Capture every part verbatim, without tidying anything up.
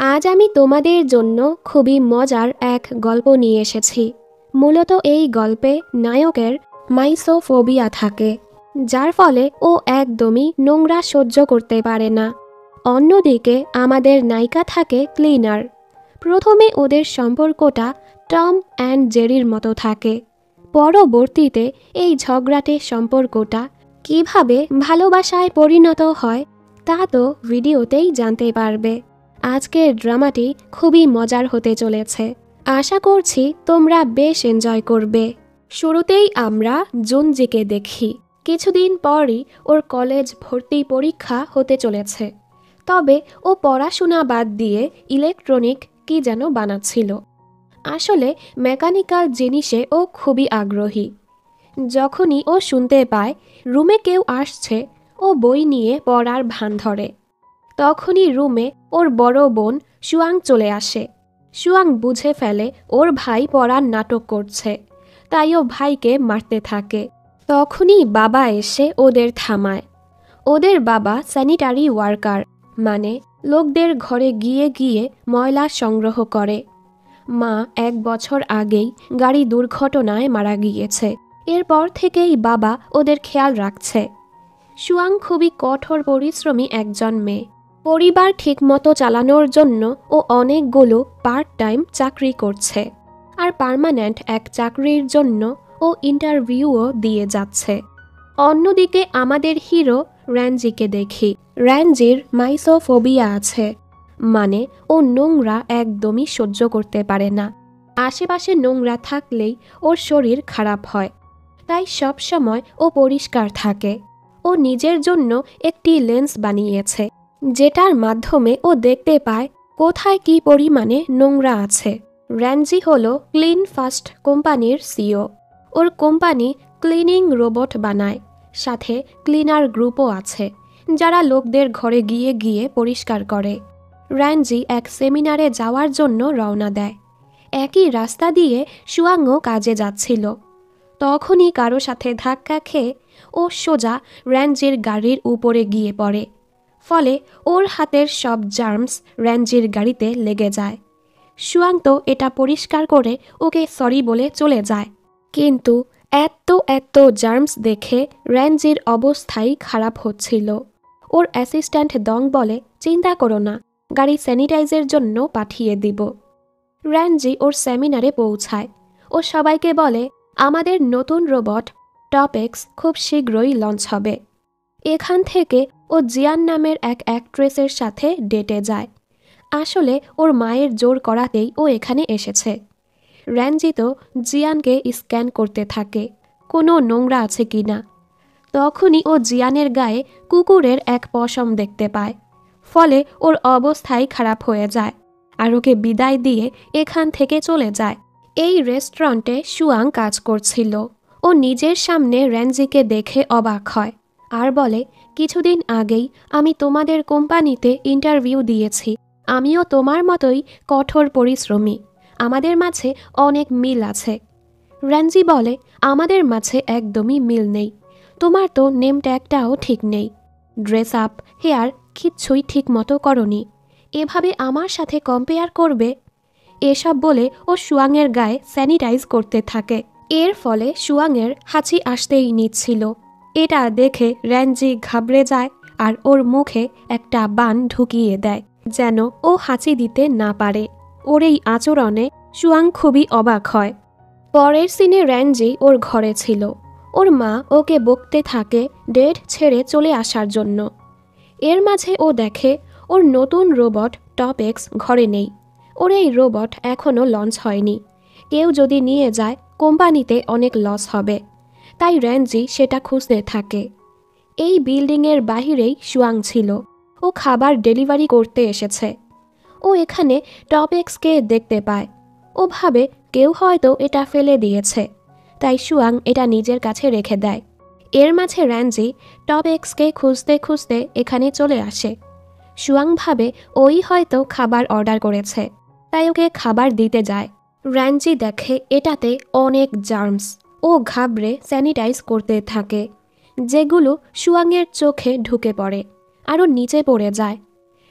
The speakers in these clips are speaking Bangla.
আজ আমি তোমাদের জন্য খুবই মজার এক গল্প নিয়ে এসেছি। মূলত এই গল্পে নায়কের মাইসোফোবিয়া থাকে, যার ফলে ও একদমই নোংরা সহ্য করতে পারে না। অন্যদিকে আমাদের নায়িকা থাকে ক্লিনার। প্রথমে ওদের সম্পর্কটা টম অ্যান্ড জেরির মতো থাকে। পরবর্তীতে এই ঝগড়াটে সম্পর্কটা কিভাবে ভালোবাসায় পরিণত হয় তা তো ভিডিওতেই জানতে পারবে। আজকের ড্রামাটি খুবই মজার হতে চলেছে। আশা করছি তোমরা বেশ এনজয় করবে। শুরুতেই আমরা জুনজিকে দেখি। কিছুদিন পরই ওর কলেজ ভর্তি পরীক্ষা হতে চলেছে। তবে ও পড়াশোনা বাদ দিয়ে ইলেকট্রনিক কি যেন বানাচ্ছিল। আসলে মেকানিক্যাল জিনিসে ও খুবই আগ্রহী। যখনই ও শুনতে পায় রুমে কেউ আসছে, ও বই নিয়ে পড়ার ভান ধরে। তখনই রুমে ওর বড় বোন সুয়াং চলে আসে। সুয়াং বুঝে ফেলে ওর ভাই পড়ার নাটক করছে, তাই ও ভাইকে মারতে থাকে। তখনই বাবা এসে ওদের থামায়। ওদের বাবা স্যানিটারি ওয়ার্কার, মানে লোকদের ঘরে গিয়ে গিয়ে ময়লা সংগ্রহ করে। মা এক বছর আগেই গাড়ি দুর্ঘটনায় মারা গিয়েছে। এরপর থেকেই বাবা ওদের খেয়াল রাখছে। সুয়াং খুবই কঠোর পরিশ্রমী একজন মেয়ে। পরিবার ঠিকমতো চালানোর জন্য ও অনেকগুলো পার্ট টাইম চাকরি করছে, আর পার্মানেন্ট এক চাকরির জন্য ও ইন্টারভিউও দিয়ে যাচ্ছে। অন্যদিকে আমাদের হিরো র্যাঞ্জিকে দেখি। র্যাঞ্জির মাইসোফোবিয়া আছে, মানে ও নোংরা একদমই সহ্য করতে পারে না। আশেপাশে নোংরা থাকলেই ওর শরীর খারাপ হয়, তাই সব সময় ও পরিষ্কার থাকে। ও নিজের জন্য একটি লেন্স বানিয়েছে, যেটার মাধ্যমে ও দেখতে পায় কোথায় কী পরিমাণে নোংরা আছে। র্যাঞ্জি হলো ক্লিন ফার্স্ট কোম্পানির সিইও। ওর কোম্পানি ক্লিনিং রোবট বানায়, সাথে ক্লিনার গ্রুপও আছে, যারা লোকদের ঘরে গিয়ে গিয়ে পরিষ্কার করে। র্যাঞ্জি এক সেমিনারে যাওয়ার জন্য রওনা দেয়। একই রাস্তা দিয়ে সুয়াংও কাজে যাচ্ছিল। তখনই কারো সাথে ধাক্কা খেয়ে ও সোজা র্যাঞ্জির গাড়ির উপরে গিয়ে পড়ে। ফলে ওর হাতের সব জার্মস র্যাঞ্জির গাড়িতে লেগে যায়। সুয়াং তো এটা পরিষ্কার করে ওকে সরি বলে চলে যায়, কিন্তু এত এত জার্মস দেখে র্যাঞ্জির অবস্থাই খারাপ হচ্ছিল। ওর অ্যাসিস্ট্যান্ট দং বলে, চিন্তা করো না, গাড়ি স্যানিটাইজের জন্য পাঠিয়ে দিব। র্যাঞ্জি ওর সেমিনারে পৌঁছায়। ও সবাইকে বলে, আমাদের নতুন রোবট টপেক্স খুব শীঘ্রই লঞ্চ হবে। এখান থেকে ও জিয়ান নামের এক অ্যাক্ট্রেসের সাথে ডেটে যায়। আসলে ওর মায়ের জোর করাতেই ও এখানে এসেছে। র্যাঞ্জি তো জিয়ানকে স্ক্যান করতে থাকে, কোনো নোংরা আছে কি না। তখনই ও জিয়ানের গায়ে কুকুরের এক পশম দেখতে পায়। ফলে ওর অবস্থাই খারাপ হয়ে যায়, আর ওকে বিদায় দিয়ে এখান থেকে চলে যায়। এই রেস্টুরেন্টে সুয়াং কাজ করছিল। ও নিজের সামনে র্যাঞ্জিকে দেখে অবাক হয়, আর বলে, কিছুদিন আগেই আমি তোমাদের কোম্পানিতে ইন্টারভিউ দিয়েছি। আমিও তোমার মতোই কঠোর পরিশ্রমী। আমাদের মাঝে অনেক মিল আছে। র্যাঞ্জি বলে, আমাদের মাঝে একদমই মিল নেই। তোমার তো নেম ট্যাগটাও ঠিক নেই। ড্রেস আপ, হেয়ার কিচ্ছুই ঠিক মতো করনি। এভাবে আমার সাথে কম্পেয়ার করবে? এসব বলে ও সুয়াংয়ের গায়ে স্যানিটাইজ করতে থাকে। এর ফলে সুয়াংয়ের হাঁচি আসতেই নিচ্ছিল। এটা দেখে র্যাঞ্জি ঘাবড়ে যায়, আর ওর মুখে একটা বান ঢুকিয়ে দেয়, যেন ও হাঁচি দিতে না পারে। ওর এই আচরণে সুয়াং খুবই অবাক হয়। পরের সিনে র্যাঞ্জি ওর ঘরে ছিল। ওর মা ওকে বকতে থাকে ডেট ছেড়ে চলে আসার জন্য। এর মাঝে ও দেখে ওর নতুন রোবট টপেক্স ঘরে নেই। ওর এই রোবট এখনও লঞ্চ হয়নি। কেউ যদি নিয়ে যায় কোম্পানিতে অনেক লস হবে, তাই র্যাঞ্জি সেটা খুঁজতে থাকে। এই বিল্ডিংয়ের বাহিরেই সুয়াং ছিল। ও খাবার ডেলিভারি করতে এসেছে। ও এখানে টপেক্সকে দেখতে পায়। ও ভাবে কেউ হয়তো এটা ফেলে দিয়েছে, তাই সুয়াং এটা নিজের কাছে রেখে দেয়। এর মাঝে র্যাঞ্জি টপেক্সকে খুঁজতে খুঁজতে এখানে চলে আসে। সুয়াং ভাবে ওই হয়তো খাবার অর্ডার করেছে, তাই ওকে খাবার দিতে যায়। র্যাঞ্জি দেখে এটাতে অনেক জার্মস। ও ঘাবড়ে স্যানিটাইজ করতে থাকে, যেগুলো সুয়াংয়ের চোখে ঢুকে পড়ে, আরও নিচে পড়ে যায়।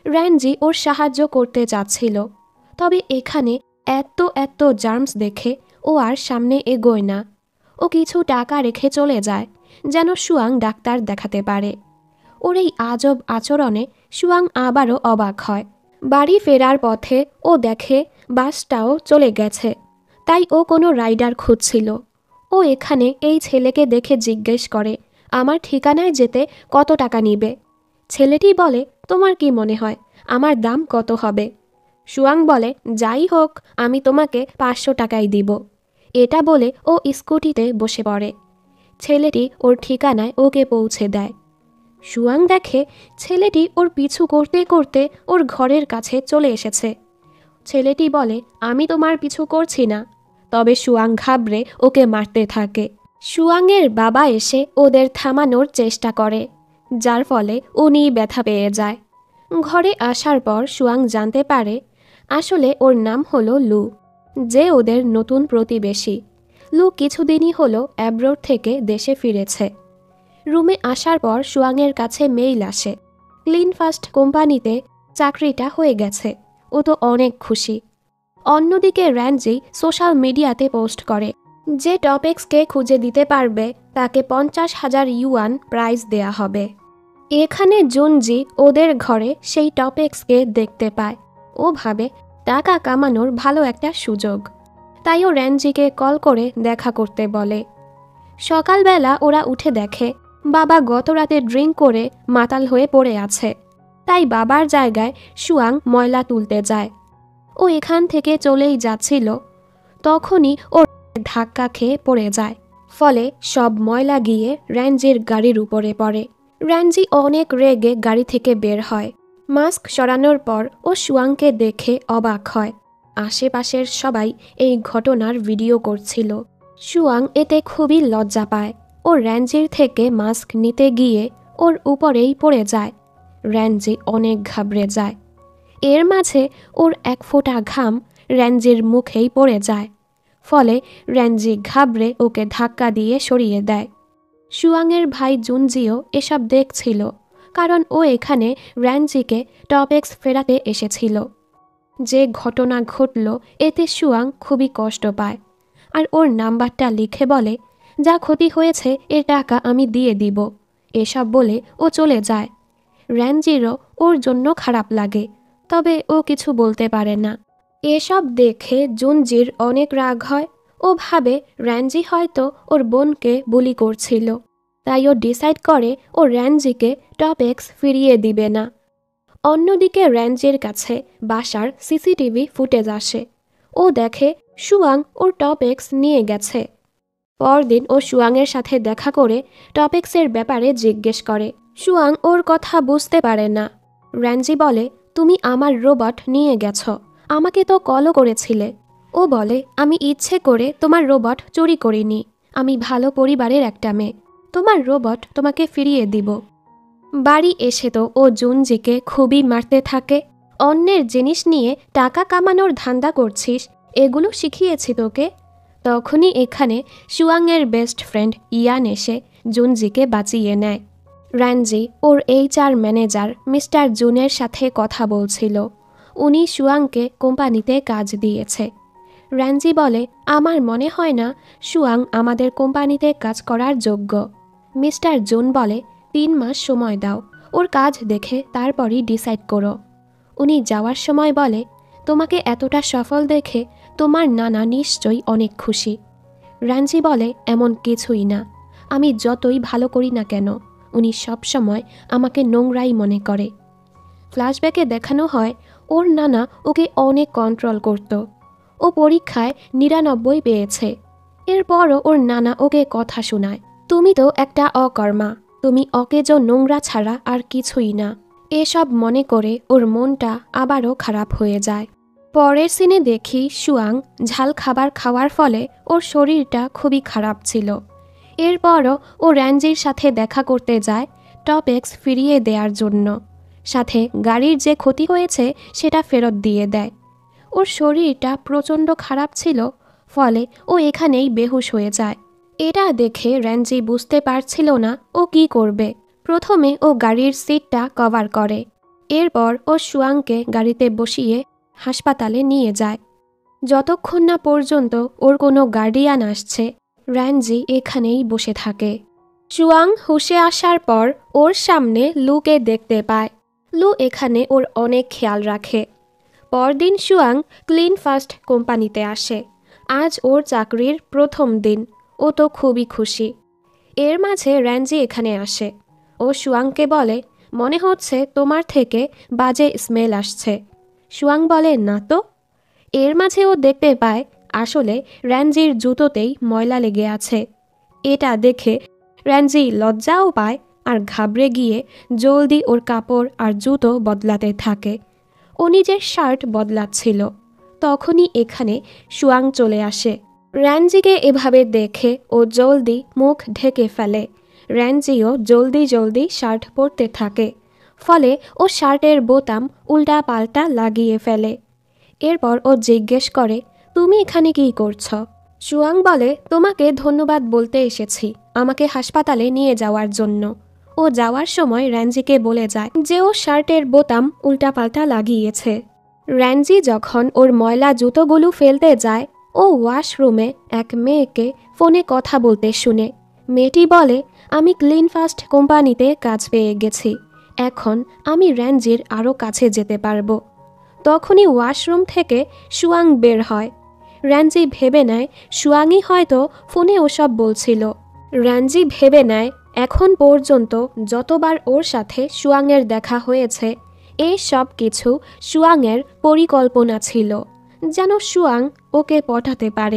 র্যাঞ্জি ওর সাহায্য করতে চাচ্ছিল, তবে এখানে এত এত জার্মস দেখে ও আর সামনে এগোয় না। ও কিছু টাকা রেখে চলে যায় যেন সুয়াং ডাক্তার দেখাতে পারে। ওর এই আজব আচরণে সুয়াং আবারও অবাক হয়। বাড়ি ফেরার পথে ও দেখে বাসটাও চলে গেছে, তাই ও কোনো রাইডার খুঁজছিল। ও এখানে এই ছেলেকে দেখে জিজ্ঞেস করে, আমার ঠিকানায় যেতে কত টাকা নিবে? ছেলেটি বলে, তোমার কি মনে হয় আমার দাম কত হবে? সুয়াং বলে, যাই হোক আমি তোমাকে পাঁচশো টাকাই দিব। এটা বলে ও স্কুটিতে বসে পড়ে। ছেলেটি ওর ঠিকানায় ওকে পৌঁছে দেয়। সুয়াং দেখে ছেলেটি ওর পিছু করতে করতে ওর ঘরের কাছে চলে এসেছে। ছেলেটি বলে, আমি তোমার পিছু করছি না। তবে সুয়াং ঘাবড়ে ওকে মারতে থাকে। সুয়াংয়ের বাবা এসে ওদের থামানোর চেষ্টা করে, যার ফলে উনি ব্যথা পেয়ে যায়। ঘরে আসার পর সুয়াং জানতে পারে আসলে ওর নাম হলো লু, যে ওদের নতুন প্রতিবেশী। লু কিছুদিনই হলো অ্যাব্রোড থেকে দেশে ফিরেছে। রুমে আসার পর সুয়াংয়ের কাছে মেইল আসে, ক্লিন ফার্স্ট কোম্পানিতে চাকরিটা হয়ে গেছে। ও তো অনেক খুশি। অন্যদিকে র্যাঞ্জি সোশ্যাল মিডিয়াতে পোস্ট করে, যে টপিক্সকে খুঁজে দিতে পারবে তাকে পঞ্চাশ হাজার ইউয়ান প্রাইজ দেয়া হবে। এখানে জুনজি ওদের ঘরে সেই টপিক্সকে দেখতে পায়। ও ভাবে টাকা কামানোর ভালো একটা সুযোগ, তাই ও র্যাঞ্জিকে কল করে দেখা করতে বলে। সকালবেলা ওরা উঠে দেখে বাবা গত রাতে ড্রিঙ্ক করে মাতাল হয়ে পড়ে আছে, তাই বাবার জায়গায় সুয়াং ময়লা তুলতে যায়। ও এখান থেকে চলেই যাচ্ছিল, তখনই ও ধাক্কা খেয়ে পড়ে যায়। ফলে সব ময়লা গিয়ে র্যাঞ্জির গাড়ির উপরে পড়ে। র্যাঞ্জি অনেক রেগে গাড়ি থেকে বের হয়। মাস্ক সরানোর পর ও সুয়াংকে দেখে অবাক হয়। আশেপাশের সবাই এই ঘটনার ভিডিও করছিল। সুয়াং এতে খুবই লজ্জা পায়। ও র্যাঞ্জির থেকে মাস্ক নিতে গিয়ে ওর উপরেই পড়ে যায়। র্যাঞ্জি অনেক ঘাবড়ে যায়। এর মাঝে ওর এক ফোঁটা ঘাম র্যাঞ্জির মুখেই পড়ে যায়। ফলে র্যাঞ্জি ঘাবড়ে ওকে ধাক্কা দিয়ে সরিয়ে দেয়। সুয়াংয়ের ভাই জুনজিও এসব দেখছিল, কারণ ও এখানে র্যাঞ্জিকে টপিক্স ফেরাতে এসেছিল। যে ঘটনা ঘটল এতে সুয়াং খুবই কষ্ট পায়, আর ওর নাম্বারটা লিখে বলে, যা ক্ষতি হয়েছে এর টাকা আমি দিয়ে দিব। এসব বলে ও চলে যায়। র্যাঞ্জিরও ওর জন্য খারাপ লাগে, তবে ও কিছু বলতে পারে না। এসব দেখে জুনজির অনেক রাগ হয়। ও ভাবে র্যাঞ্জি হয়তো ওর বোনকে বুলি করছিল, তাই ও ডিসাইড করে ও র্যাঞ্জিকে টপিক্স ফিরিয়ে দিবে না। অন্যদিকে র্যাঞ্জির কাছে বাসার সিসিটিভি ফুটেজ আসে। ও দেখে সুয়াং ওর টপিক্স নিয়ে গেছে। পরদিন ও সুয়াংয়ের সাথে দেখা করে টপিক্সের ব্যাপারে জিজ্ঞেস করে। সুয়াং ওর কথা বুঝতে পারে না। র্যাঞ্জি বলে, তুমি আমার রোবট নিয়ে গেছ, আমাকে তো কলও করেছিলে। ও বলে, আমি ইচ্ছে করে তোমার রোবট চুরি করিনি, আমি ভালো পরিবারের একটা মেয়ে, তোমার রোবট তোমাকে ফিরিয়ে দিব। বাড়ি এসে তো ও জুনজিকে খুবই মারতে থাকে। অন্যের জিনিস নিয়ে টাকা কামানোর ধান্দা করছিস, এগুলো শিখিয়েছি তোকে। তখনই এখানে সুয়াংয়ের বেস্ট ফ্রেন্ড ইয়ান এসে জুনজিকে বাঁচিয়ে নেয়। র্যাঞ্জি ওর এইচআর ম্যানেজার মিস্টার জুনের সাথে কথা বলছিল। উনি সুয়াংকে কোম্পানিতে কাজ দিয়েছে। র্যাঞ্জি বলে, আমার মনে হয় না সুয়াং আমাদের কোম্পানিতে কাজ করার যোগ্য। মিস্টার জুন বলে, তিন মাস সময় দাও, ওর কাজ দেখে তারপরই ডিসাইড করো। উনি যাওয়ার সময় বলে, তোমাকে এতটা সফল দেখে তোমার নানা নিশ্চয়ই অনেক খুশি। র্যাঞ্জি বলে, এমন কিছুই না, আমি যতই ভালো করি না কেন উনি সবসময় আমাকে নোংরাই মনে করে। ফ্ল্যাশব্যাকে দেখানো হয় ওর নানা ওকে অনেক কন্ট্রোল করত। ও পরীক্ষায় নিরানব্বই পেয়েছে। এরপরও ওর নানা ওকে কথা শোনায়, তুমি তো একটা অকর্মা, তুমি অকেজো নোংরা ছাড়া আর কিছুই না। এসব মনে করে ওর মনটা আবারও খারাপ হয়ে যায়। পরের সিনে দেখি সুয়াং ঝাল খাবার খাওয়ার ফলে ওর শরীরটা খুবই খারাপ ছিল। এরপরও ও র্যাঞ্জির সাথে দেখা করতে যায় টপিক্স ফিরিয়ে দেওয়ার জন্য, সাথে গাড়ির যে ক্ষতি হয়েছে সেটা ফেরত দিয়ে দেয়। ওর শরীরটা প্রচণ্ড খারাপ ছিল, ফলে ও এখানেই বেহুশ হয়ে যায়। এটা দেখে র্যাঞ্জি বুঝতে পারছিল না ও কি করবে। প্রথমে ও গাড়ির সিটটা কভার করে, এরপর ও সুয়াংকে গাড়িতে বসিয়ে হাসপাতালে নিয়ে যায়। যতক্ষণ না পর্যন্ত ওর কোনো গার্ডিয়ান আসছে, র্যাঞ্জি এখানেই বসে থাকে। সুয়াং হুঁশে আসার পর ওর সামনে লুকে দেখতে পায়। লু এখানে ওর অনেক খেয়াল রাখে। পরদিন সুয়াং ক্লিন ফার্স্ট কোম্পানিতে আসে। আজ ওর চাকরির প্রথম দিন। ও তো খুবই খুশি। এর মাঝে র্যাঞ্জি এখানে আসে। ও সুয়াংকে বলে, মনে হচ্ছে তোমার থেকে বাজে স্মেল আসছে। সুয়াং বলে, না তো। এর মাঝে ও দেখতে পায় আসলে র্যাঞ্জির জুতোতেই ময়লা লেগে আছে। এটা দেখে র্যাঞ্জি লজ্জাও পায় আর ঘাবড়ে গিয়ে জলদি ওর কাপড় আর জুতো বদলাতে থাকে। ও নিজের শার্ট বদলাচ্ছিল। তখনই এখানে সুয়াং চলে আসে। র্যাঞ্জিকে এভাবে দেখে ও জলদি মুখ ঢেকে ফেলে। র্যাঞ্জিও জলদি জলদি শার্ট পরতে থাকে। ফলে ও শার্টের বোতাম উল্টা পাল্টা লাগিয়ে ফেলে। এরপর ও জিজ্ঞেস করে, তুমি এখানে কী করছ? সুয়াং বলে, তোমাকে ধন্যবাদ বলতে এসেছি আমাকে হাসপাতালে নিয়ে যাওয়ার জন্য। ও যাওয়ার সময় র্যাঞ্জিকে বলে যায় যে ও শার্টের বোতাম উল্টাপাল্টা লাগিয়েছে। র্যাঞ্জি যখন ওর ময়লা জুতোগুলো ফেলতে যায়, ও ওয়াশরুমে এক মেয়েকে ফোনে কথা বলতে শুনে। মেয়েটি বলে, আমি ক্লিন ফার্স্ট কোম্পানিতে কাজ পেয়ে গেছি। এখন আমি র্যাঞ্জির আরও কাছে যেতে পারবো। তখনই ওয়াশরুম থেকে সুয়াং বের হয়। র্যাঞ্জি ভেবে নেয় সুয়াংই হয়তো ফোনে ওসব বলছিল। র্যাঞ্জি ভেবে নেয় এখন পর্যন্ত যতবার ওর সাথে সুয়াংয়ের দেখা হয়েছে, এই সব কিছু সুয়াংয়ের পরিকল্পনা ছিল, যেন সুয়াং ওকে পটাতে পারে।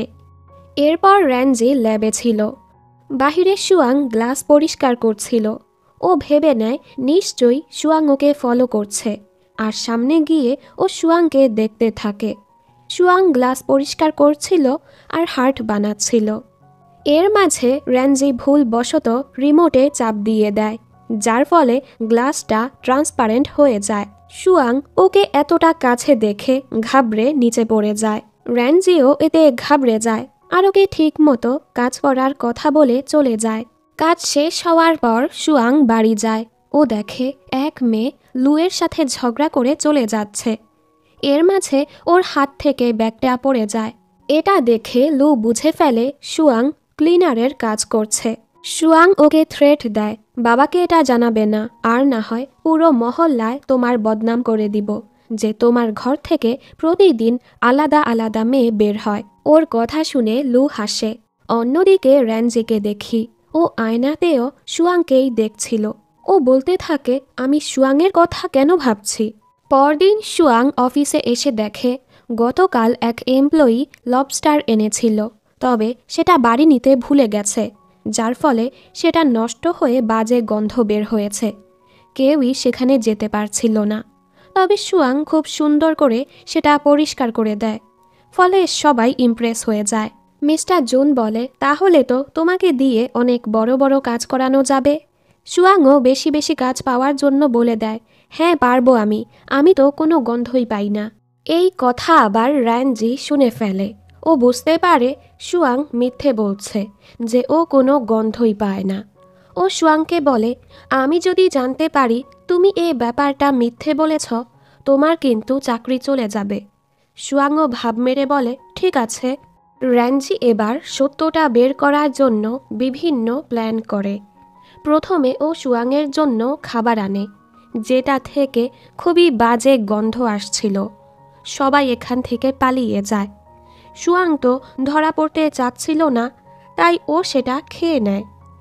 এরপর র্যাঞ্জি ল্যাবে ছিল। বাহিরে সুয়াং গ্লাস পরিষ্কার করছিল। ও ভেবে নেয় নিশ্চয়ই সুয়াং ওকে ফলো করছে, আর সামনে গিয়ে ও সুয়াংকে দেখতে থাকে। সুয়াং গ্লাস পরিষ্কার করছিল আর হার্ট বানাচ্ছিল। এর মাঝে র্যাঞ্জি ভুলবশত রিমোটে চাপ দিয়ে দেয়, যার ফলে গ্লাসটা ট্রান্সপারেন্ট হয়ে যায়। সুয়াং ওকে এতটা কাছে দেখে ঘাবড়ে নিচে পড়ে যায়। র্যাঞ্জিও এতে ঘাবড়ে যায় আর ওকে ঠিক মতো কাজ করার কথা বলে চলে যায়। কাজ শেষ হওয়ার পর সুয়াং বাড়ি যায়। ও দেখে এক মেয়ে লুয়ের সাথে ঝগড়া করে চলে যাচ্ছে। এর মাঝে ওর হাত থেকে ব্যাগটা পড়ে যায়। এটা দেখে লু বুঝে ফেলে সুয়াং ক্লিনারের কাজ করছে। সুয়াং ওকে থ্রেট দেয়, বাবাকে এটা জানাবে না, আর না হয় পুরো মহল্লায় তোমার বদনাম করে দিব যে তোমার ঘর থেকে প্রতিদিন আলাদা আলাদা মেয়ে বের হয়। ওর কথা শুনে লু হাসে। অন্যদিকে র্যাঞ্জিকে দেখি, ও আয়নাতেও সুয়াংকেই দেখছিল। ও বলতে থাকে, আমি সুয়াংয়ের কথা কেন ভাবছি? পরদিন সুয়াং অফিসে এসে দেখে গতকাল এক এমপ্লয়ি লবস্টার এনেছিল, তবে সেটা বাড়ি নিতে ভুলে গেছে, যার ফলে সেটা নষ্ট হয়ে বাজে গন্ধ বের হয়েছে। কেউই সেখানে যেতে পারছিল না। তবে সুয়াং খুব সুন্দর করে সেটা পরিষ্কার করে দেয়। ফলে সবাই ইমপ্রেস হয়ে যায়। মিস্টার জুন বলে, তাহলে তো তোমাকে দিয়ে অনেক বড় বড় কাজ করানো যাবে। সুয়াংও বেশি বেশি কাজ পাওয়ার জন্য বলে দেয়, হ্যাঁ পারবো আমি, আমি তো কোনো গন্ধই পাই না। এই কথা আবার র্যাঞ্জি শুনে ফেলে। ও বুঝতে পারে সুয়াং মিথ্যে বলছে যে ও কোনো গন্ধই পায় না। ও সুয়াংকে বলে, আমি যদি জানতে পারি তুমি এই ব্যাপারটা মিথ্যে বলেছ, তোমার কিন্তু চাকরি চলে যাবে। সুয়াংও ভাব মেরে বলে, ঠিক আছে। র্যাঞ্জি এবার সত্যটা বের করার জন্য বিভিন্ন প্ল্যান করে। প্রথমে ও সুয়াংয়ের জন্য খাবার আনে, যেটা থেকে খুবই বাজে গন্ধ আসছিল। সবাই এখান থেকে পালিয়ে যায়। সুয়াং তো ধরা পড়তে চাচ্ছিল না, তাই ও সেটা খেয়ে নেয়।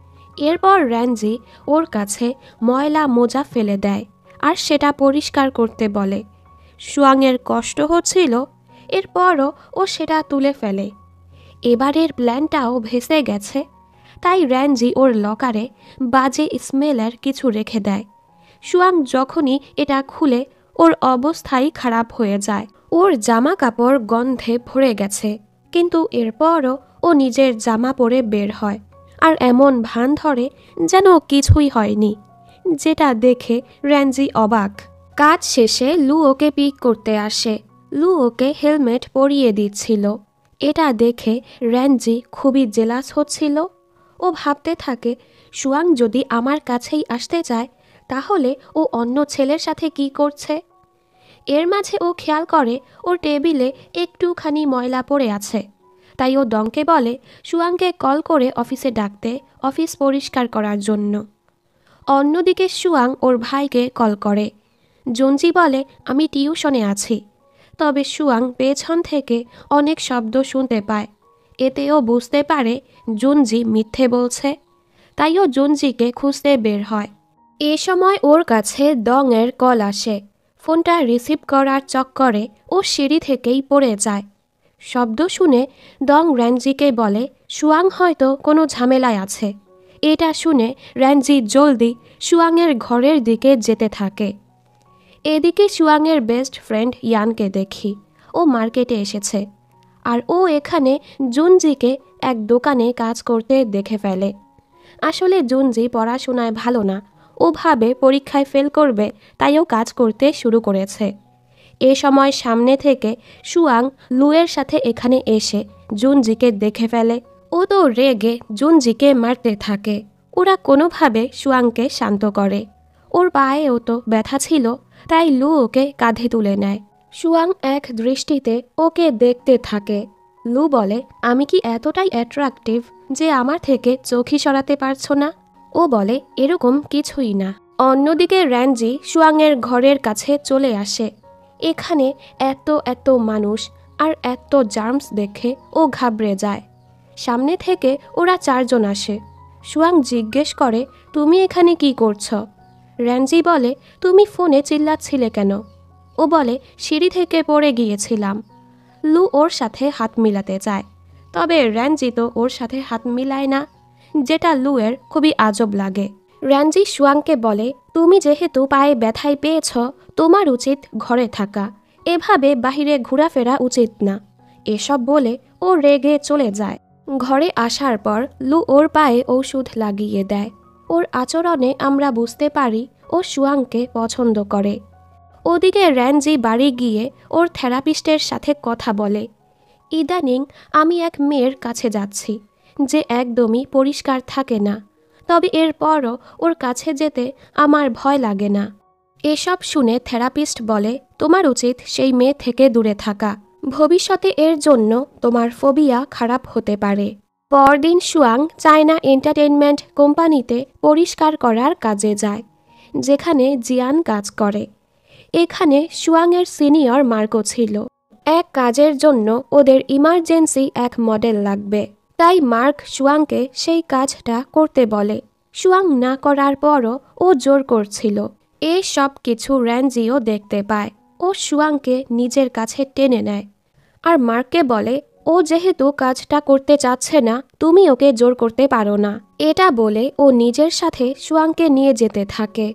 এরপর র্যাঞ্জি ওর কাছে ময়লা মোজা ফেলে দেয় আর সেটা পরিষ্কার করতে বলে। সুয়াংয়ের কষ্ট হচ্ছিল, এরপরও ও সেটা তুলে ফেলে। এবারের প্ল্যানটাও ভেসে গেছে, তাই র্যাঞ্জি ওর লকারে বাজে স্মেলের কিছু রেখে দেয়। সুয়াং যখনই এটা খুলে ওর অবস্থাই খারাপ হয়ে যায়। ওর জামা কাপড় গন্ধে ভরে গেছে, কিন্তু এরপরও ও নিজের জামা পরে বের হয় আর এমন ভান ধরে যেন কিছুই হয়নি, যেটা দেখে র্যাঞ্জি অবাক। কাজ শেষে লু ওকে পিক করতে আসে। লু ওকে হেলমেট পরিয়ে দিচ্ছিল। এটা দেখে র্যাঞ্জি খুবই জেলাস হচ্ছিল। ও ভাবতে থাকে, সুয়াং যদি আমার কাছেই আসতে চায় তাহলে ও অন্য ছেলের সাথে কি করছে? এর মাঝে ও খেয়াল করে ওর টেবিলে একটুখানি ময়লা পড়ে আছে। তাই ও ডংকে বলে সুয়াংকে কল করে অফিসে ডাকতে, অফিস পরিষ্কার করার জন্য। অন্যদিকে সুয়াং ওর ভাইকে কল করে। জুনজি বলে আমি টিউশনে আছি। তবে সুয়াং পেছন থেকে অনেক শব্দ শুনতে পায়। এতেও বুঝতে পারে জুনজি মিথ্যে বলছে। তাই ও জুনজিকে খুঁজতে বের হয়। এ সময় ওর কাছে ডংয়ের কল আসে। ফোনটা রিসিভ করার চক্করে ও সিঁড়ি থেকেই পড়ে যায়। শব্দ শুনে ডং র্যাঞ্জিকে বলে সুয়াং হয়তো কোনো ঝামেলায় আছে। এটা শুনে র্যাঞ্জি জলদি সুয়াংয়ের ঘরের দিকে যেতে থাকে। এদিকে সুয়াংয়ের বেস্ট ফ্রেন্ড ইয়ানকে দেখি ও মার্কেটে এসেছে। আর ও এখানে জুনজিকে এক দোকানে কাজ করতে দেখে ফেলে। আসলে জুনজি পড়াশোনায় ভালো না, ও ভাবে পরীক্ষায় ফেল করবে, তাই ও কাজ করতে শুরু করেছে। এ সময় সামনে থেকে সুয়াং লুয়ের সাথে এখানে এসে জুনজিকে দেখে ফেলে। ও তো রেগে জুনজিকে মারতে থাকে। ওরা কোনোভাবে সুয়াংকে শান্ত করে। ওর পায়েও তো ব্যথা ছিল, তাই লু ওকে কাঁধে তুলে নেয়। সুয়াং এক দৃষ্টিতে ওকে দেখতে থাকে। লু বলে আমি কি এতটাই অ্যাট্রাকটিভ যে আমার থেকে চোখই সরাতে পারছো না? ও বলে এরকম কিছুই না। অন্যদিকে র্যাঞ্জি সুয়াংয়ের ঘরের কাছে চলে আসে। এখানে এত এত মানুষ আর এত জার্মস দেখে ও ঘাবড়ে যায়। সামনে থেকে ওরা চারজন আসে। সুয়াং জিজ্ঞেস করে তুমি এখানে কি করছো? র্যাঞ্জি বলে তুমি ফোনে চিল্লাচ্ছিলে কেন? ও বলে সিঁড়ি থেকে পড়ে গিয়েছিলাম। লু ওর সাথে হাত মিলাতে চায়, তবে র্যাঞ্জি তো ওর সাথে হাত মিলায় না, যেটা লুয়ের খুবই আজব লাগে। র্যাঞ্জি সুয়াংকে বলে তুমি যেহেতু পায়ে ব্যথায় পেয়েছ, তোমার উচিত ঘরে থাকা, এভাবে বাহিরে ঘোরাফেরা উচিত না। এসব বলে ও রেগে চলে যায়। ঘরে আসার পর লু ওর পায়ে ঔষধ লাগিয়ে দেয়। ওর আচরণে আমরা বুঝতে পারি ও সুয়াংকে পছন্দ করে। ওদিকে র্যাঞ্জি বাড়ি গিয়ে ওর থেরাপিস্টের সাথে কথা বলে। ইদানিং আমি এক মেয়ের কাছে যাচ্ছি যে একদমই পরিষ্কার থাকে না, তবে এরপরও ওর কাছে যেতে আমার ভয় লাগে না। এসব শুনে থেরাপিস্ট বলে তোমার উচিত সেই মেয়ে থেকে দূরে থাকা, ভবিষ্যতে এর জন্য তোমার ফোবিয়া খারাপ হতে পারে। পরদিন সুয়াং চায়না এন্টারটেইনমেন্ট কোম্পানিতে পরিষ্কার করার কাজে যায়, যেখানে জিয়ান কাজ করে। এখানে সুয়াংয়ের সিনিয়র মার্কো ছিল। এক কাজের জন্য ওদের ইমার্জেন্সি এক মডেল লাগবে, তাই মার্ক সুয়াংকে সেই কাজটা করতে বলে। সুয়াং না করার পরও ও জোর করছিল। এই সব কিছু র্যাঞ্জিও দেখতে পায়। ও সুয়াংকে নিজের কাছে টেনে নেয় আর মার্ককে বলে ও যেহেতু কাজটা করতে চাচ্ছে না, তুমি ওকে জোর করতে পারো না। এটা বলে ও নিজের সাথে সুয়াংকে নিয়ে যেতে থাকে।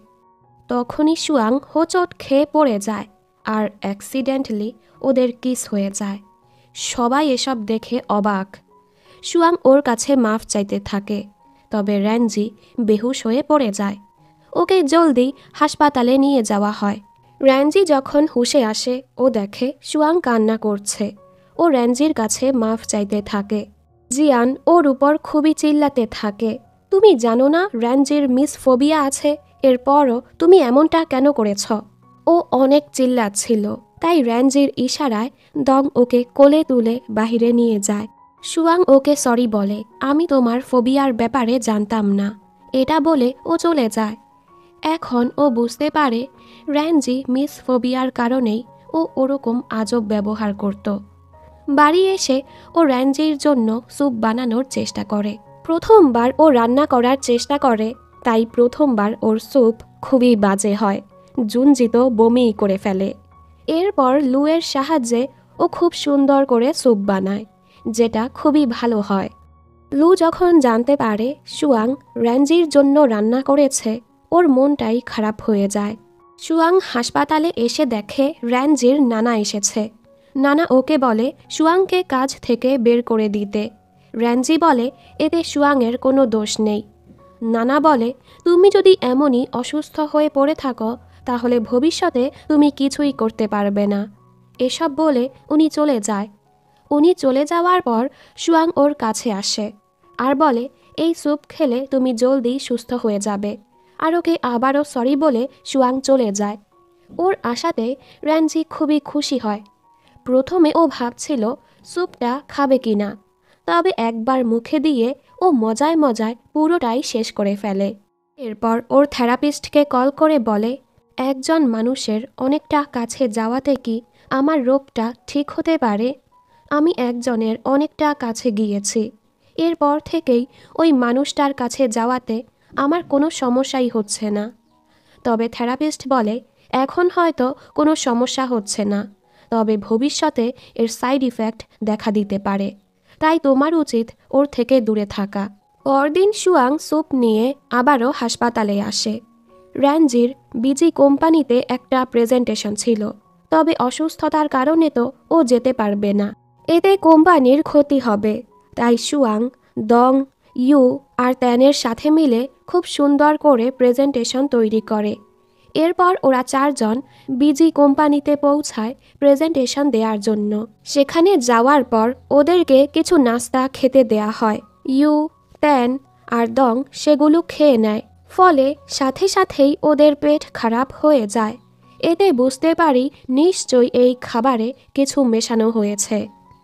তখনই সুয়াং হোঁচট খেয়ে পড়ে যায় আর অ্যাক্সিডেন্টালি ওদের কিস হয়ে যায়। সবাই এসব দেখে অবাক। সুয়াং ওর কাছে মাফ চাইতে থাকে, তবে র্যাঞ্জি বেহুশ হয়ে পড়ে যায়। ওকে জলদি হাসপাতালে নিয়ে যাওয়া হয়। র্যাঞ্জি যখন হুঁশে আসে ও দেখে সুয়াং কান্না করছে। ও র্যাঞ্জির কাছে মাফ চাইতে থাকে। জিয়ান ওর উপর খুবই চিল্লাতে থাকে, তুমি জানো না র্যাঞ্জির মিস ফোবিয়া আছে, এরপরও তুমি এমনটা কেন করেছ? ও অনেক চিল্লাচ্ছিল, তাই র্যাঞ্জির ইশারায় ডং ওকে কোলে তুলে বাহিরে নিয়ে যায়। সুয়াং ওকে সরি বলে, আমি তোমার ফোবিয়ার ব্যাপারে জানতাম না। এটা বলে ও চলে যায়। এখন ও বুঝতে পারে র্যাঞ্জি মিস ফোবিয়ার কারণেই ও ওরকম আজব ব্যবহার করত। বাড়ি এসে ও র্যাঞ্জির জন্য স্যুপ বানানোর চেষ্টা করে। প্রথমবার ও রান্না করার চেষ্টা করে, তাই প্রথমবার ওর স্যুপ খুবই বাজে হয়। জুনজি তো বমি করে ফেলে। এরপর লুয়ের সাহায্যে ও খুব সুন্দর করে স্যুপ বানায়, যেটা খুবই ভালো হয়। লু যখন জানতে পারে সুয়াং র্যাঞ্জির জন্য রান্না করেছে, ওর মনটাই খারাপ হয়ে যায়। সুয়াং হাসপাতালে এসে দেখে র্যাঞ্জির নানা এসেছে। নানা ওকে বলে সুয়াংকে কাজ থেকে বের করে দিতে। র্যাঞ্জি বলে এতে সুয়াংয়ের কোনো দোষ নেই। নানা বলে তুমি যদি এমনই অসুস্থ হয়ে পড়ে থাকো, তাহলে ভবিষ্যতে তুমি কিছুই করতে পারবে না। এসব বলে উনি চলে যায়। উনি চলে যাওয়ার পর সুয়াং ওর কাছে আসে আর বলে এই স্যুপ খেলে তুমি জলদি সুস্থ হয়ে যাবে, আর ওকে আবারও সরি বলে সুয়াং চলে যায়। ওর আশাতে র্যাঞ্জি খুবই খুশি হয়। প্রথমে ও ভাবছিল স্যুপটা খাবে কি না, তবে একবার মুখে দিয়ে ও মজায় মজায় পুরোটাই শেষ করে ফেলে। এরপর ওর থেরাপিস্টকে কল করে বলে, একজন মানুষের অনেকটা কাছে যাওয়াতে কি আমার রোগটা ঠিক হতে পারে? আমি একজনের অনেকটা কাছে গিয়েছি, এরপর থেকেই ওই মানুষটার কাছে যাওয়াতে আমার কোনো সমস্যাই হচ্ছে না। তবে থেরাপিস্ট বলে, এখন হয়তো কোনো সমস্যা হচ্ছে না, তবে ভবিষ্যতে এর সাইড ইফেক্ট দেখা দিতে পারে, তাই তোমার উচিত ওর থেকে দূরে থাকা। পরদিন সুয়াং স্যুপ নিয়ে আবারও হাসপাতালে আসে। র্যাঞ্জির বিজি কোম্পানিতে একটা প্রেজেন্টেশন ছিল, তবে অসুস্থতার কারণে তো ও যেতে পারবে না। এতে কোম্পানির ক্ষতি হবে, তাই সুয়াং, দং, ইউ আর ত্যানের সাথে মিলে খুব সুন্দর করে প্রেজেন্টেশন তৈরি করে। এরপর ওরা চারজন বিজি কোম্পানিতে পৌঁছায় প্রেজেন্টেশন দেওয়ার জন্য। সেখানে যাওয়ার পর ওদেরকে কিছু নাস্তা খেতে দেয়া হয়। ইউ, ত্যান আর দং সেগুলো খেয়ে নেয়, ফলে সাথে সাথেই ওদের পেট খারাপ হয়ে যায়। এতে বুঝতে পারি নিশ্চয়ই এই খাবারে কিছু মেশানো হয়েছে।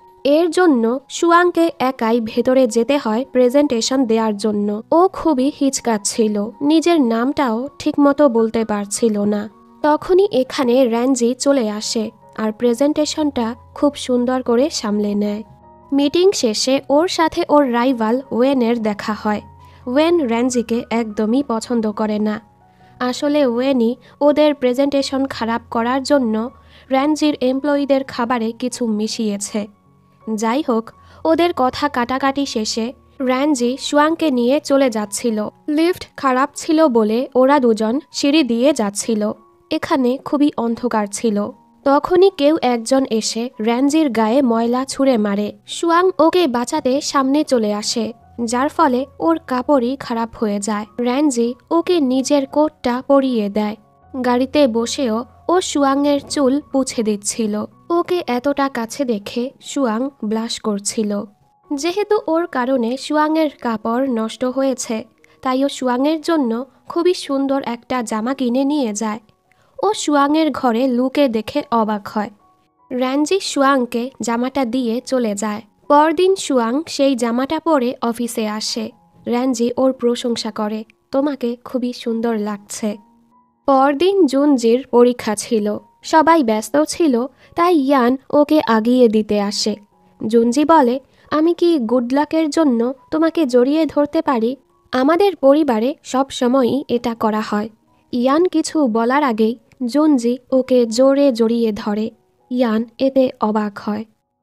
এর জন্য সুয়াংকে একাই ভেতরে যেতে হয় প্রেজেন্টেশন দেওয়ার জন্য। ও খুবই হিচকাচ্ছিল, নিজের নামটাও ঠিকমতো বলতে পারছিল না। তখনই এখানে র্যাঞ্জি চলে আসে আর প্রেজেন্টেশনটা খুব সুন্দর করে সামলে নেয়। মিটিং শেষে ওর সাথে ওর রাইভাল ওয়েনের দেখা হয়। ওয়েন র্যাঞ্জিকে একদমই পছন্দ করে না। আসলে ওয়েনই ওদের প্রেজেন্টেশন খারাপ করার জন্য র্যাঞ্জির এমপ্লয়িদের খাবারে কিছু মিশিয়েছে। যাই হোক, ওদের কথা কাটাকাটি শেষে র্যাঞ্জি সুয়াংকে নিয়ে চলে যাচ্ছিল। লিফট খারাপ ছিল বলে ওরা দুজন সিঁড়ি দিয়ে যাচ্ছিল। এখানে খুবই অন্ধকার ছিল। তখনই কেউ একজন এসে র্যাঞ্জির গায়ে ময়লা ছুঁড়ে মারে। সুয়াং ওকে বাঁচাতে সামনে চলে আসে, যার ফলে ওর কাপড়ই খারাপ হয়ে যায়। র্যাঞ্জি ওকে নিজের কোটটা পরিয়ে দেয়। গাড়িতে বসেও ও সুয়াংয়ের চুল পুছে দিচ্ছিল। ওকে এতটা কাছে দেখে সুয়াং ব্লাশ করছিল। যেহেতু ওর কারণে সুয়াংয়ের কাপড় নষ্ট হয়েছে, তাই ও সুয়াংয়ের জন্য খুবই সুন্দর একটা জামা কিনে নিয়ে যায়। ও সুয়াংয়ের ঘরে লুকে দেখে অবাক হয়। র্যাঞ্জি সুয়াংকে জামাটা দিয়ে চলে যায়। পরদিন সুয়াং সেই জামাটা পরে অফিসে আসে। র্যাঞ্জি ওর প্রশংসা করে, তোমাকে খুবই সুন্দর লাগছে। পরদিন জুনজির পরীক্ষা ছিল, সবাই ব্যস্ত ছিল, তাই ইয়ান ওকে আগিয়ে দিতে আসে। জুনজি বলে, আমি কি গুড লাকের জন্য তোমাকে জড়িয়ে ধরতে পারি? আমাদের পরিবারে সব সময়ই এটা করা হয়। ইয়ান কিছু বলার আগেই জুনজি ওকে জোরে জড়িয়ে ধরে। ইয়ান এতে অবাক হয়।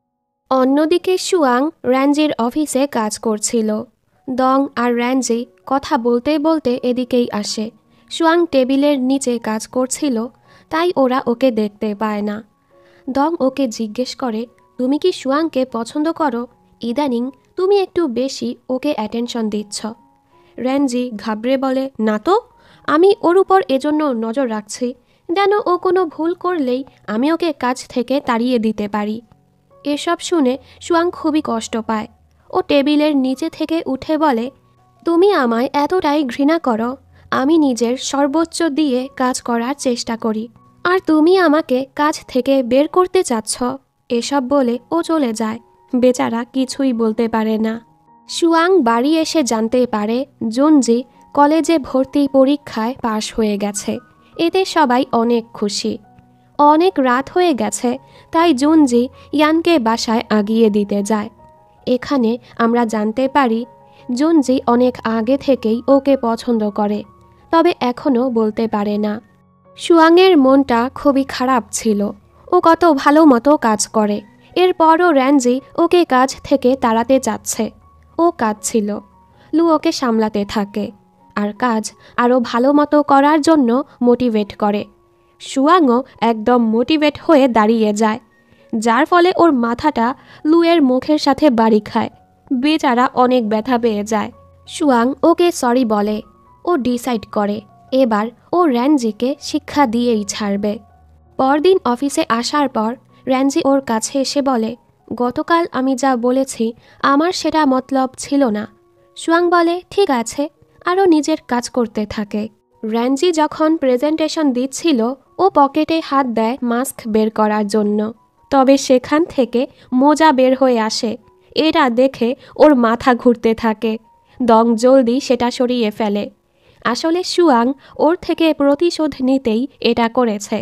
অন্যদিকে সুয়াং র্যাঞ্জির অফিসে কাজ করছিল। দং আর র্যাঞ্জি কথা বলতে বলতে এদিকেই আসে। সুয়াং টেবিলের নিচে কাজ করছিল, তাই ওরা ওকে দেখতে পায় না। দং ওকে জিজ্ঞেস করে, তুমি কি সুয়াংকে পছন্দ করো? ইদানিং তুমি একটু বেশি ওকে অ্যাটেনশন দিচ্ছ। র্যাঞ্জি ঘাবড়ে বলে, না তো, আমি ওর উপর এজন্য নজর রাখছি যেন ও কোনো ভুল করলেই আমি ওকে কাজ থেকে তাড়িয়ে দিতে পারি। এসব শুনে সুয়াং খুবই কষ্ট পায়। ও টেবিলের নিচে থেকে উঠে বলে, তুমি আমায় এতটাই ঘৃণা করো, আমি নিজের সর্বোচ্চ দিয়ে কাজ করার চেষ্টা করি, আর তুমি আমাকে কাজ থেকে বের করতে চাচ্ছ। এসব বলে ও চলে যায়। বেচারা কিছুই বলতে পারে না। সুয়াং বাড়ি এসে জানতে পারে জুনজি কলেজে ভর্তি পরীক্ষায় পাশ হয়ে গেছে। এতে সবাই অনেক খুশি। অনেক রাত হয়ে গেছে, তাই জুনজি ইয়ানকে বাসায় আগিয়ে দিতে যায়। এখানে আমরা জানতে পারি জুনজি অনেক আগে থেকেই ওকে পছন্দ করে, তবে এখনও বলতে পারে না। সুয়াংয়ের মনটা খুবই খারাপ ছিল। ও কত ভালো মতো কাজ করে, এরপরও র্যাঞ্জি ওকে কাজ থেকে তাড়াতে চাচ্ছে। ও কাঁদছিল। লু ওকে সামলাতে থাকে আর কাজ আরও ভালো মতো করার জন্য মোটিভেট করে। সুয়াংও একদম মোটিভেট হয়ে দাঁড়িয়ে যায়, যার ফলে ওর মাথাটা লুয়ের মুখের সাথে বাড়ি খায়। বেচারা অনেক ব্যথা পেয়ে যায়। সুয়াং ওকে সরি বলে। ও ডিসাইড করে এবার ও র্যাঞ্জিকে শিক্ষা দিয়েই ছাড়বে। পরদিন অফিসে আসার পর র্যাঞ্জি ওর কাছে এসে বলে, গতকাল আমি যা বলেছি আমার সেটা মতলব ছিল না। সুয়াং বলে, ঠিক আছে, আরও নিজের কাজ করতে থাকে। র্যাঞ্জি যখন প্রেজেন্টেশন দিচ্ছিল ও পকেটে হাত দেয় মাস্ক বের করার জন্য, তবে সেখান থেকে মোজা বের হয়ে আসে। এটা দেখে ওর মাথা ঘুরতে থাকে। দং জলদি সেটা সরিয়ে ফেলে। আসলে সুয়াং ওর থেকে প্রতিশোধ নিতেই এটা করেছে।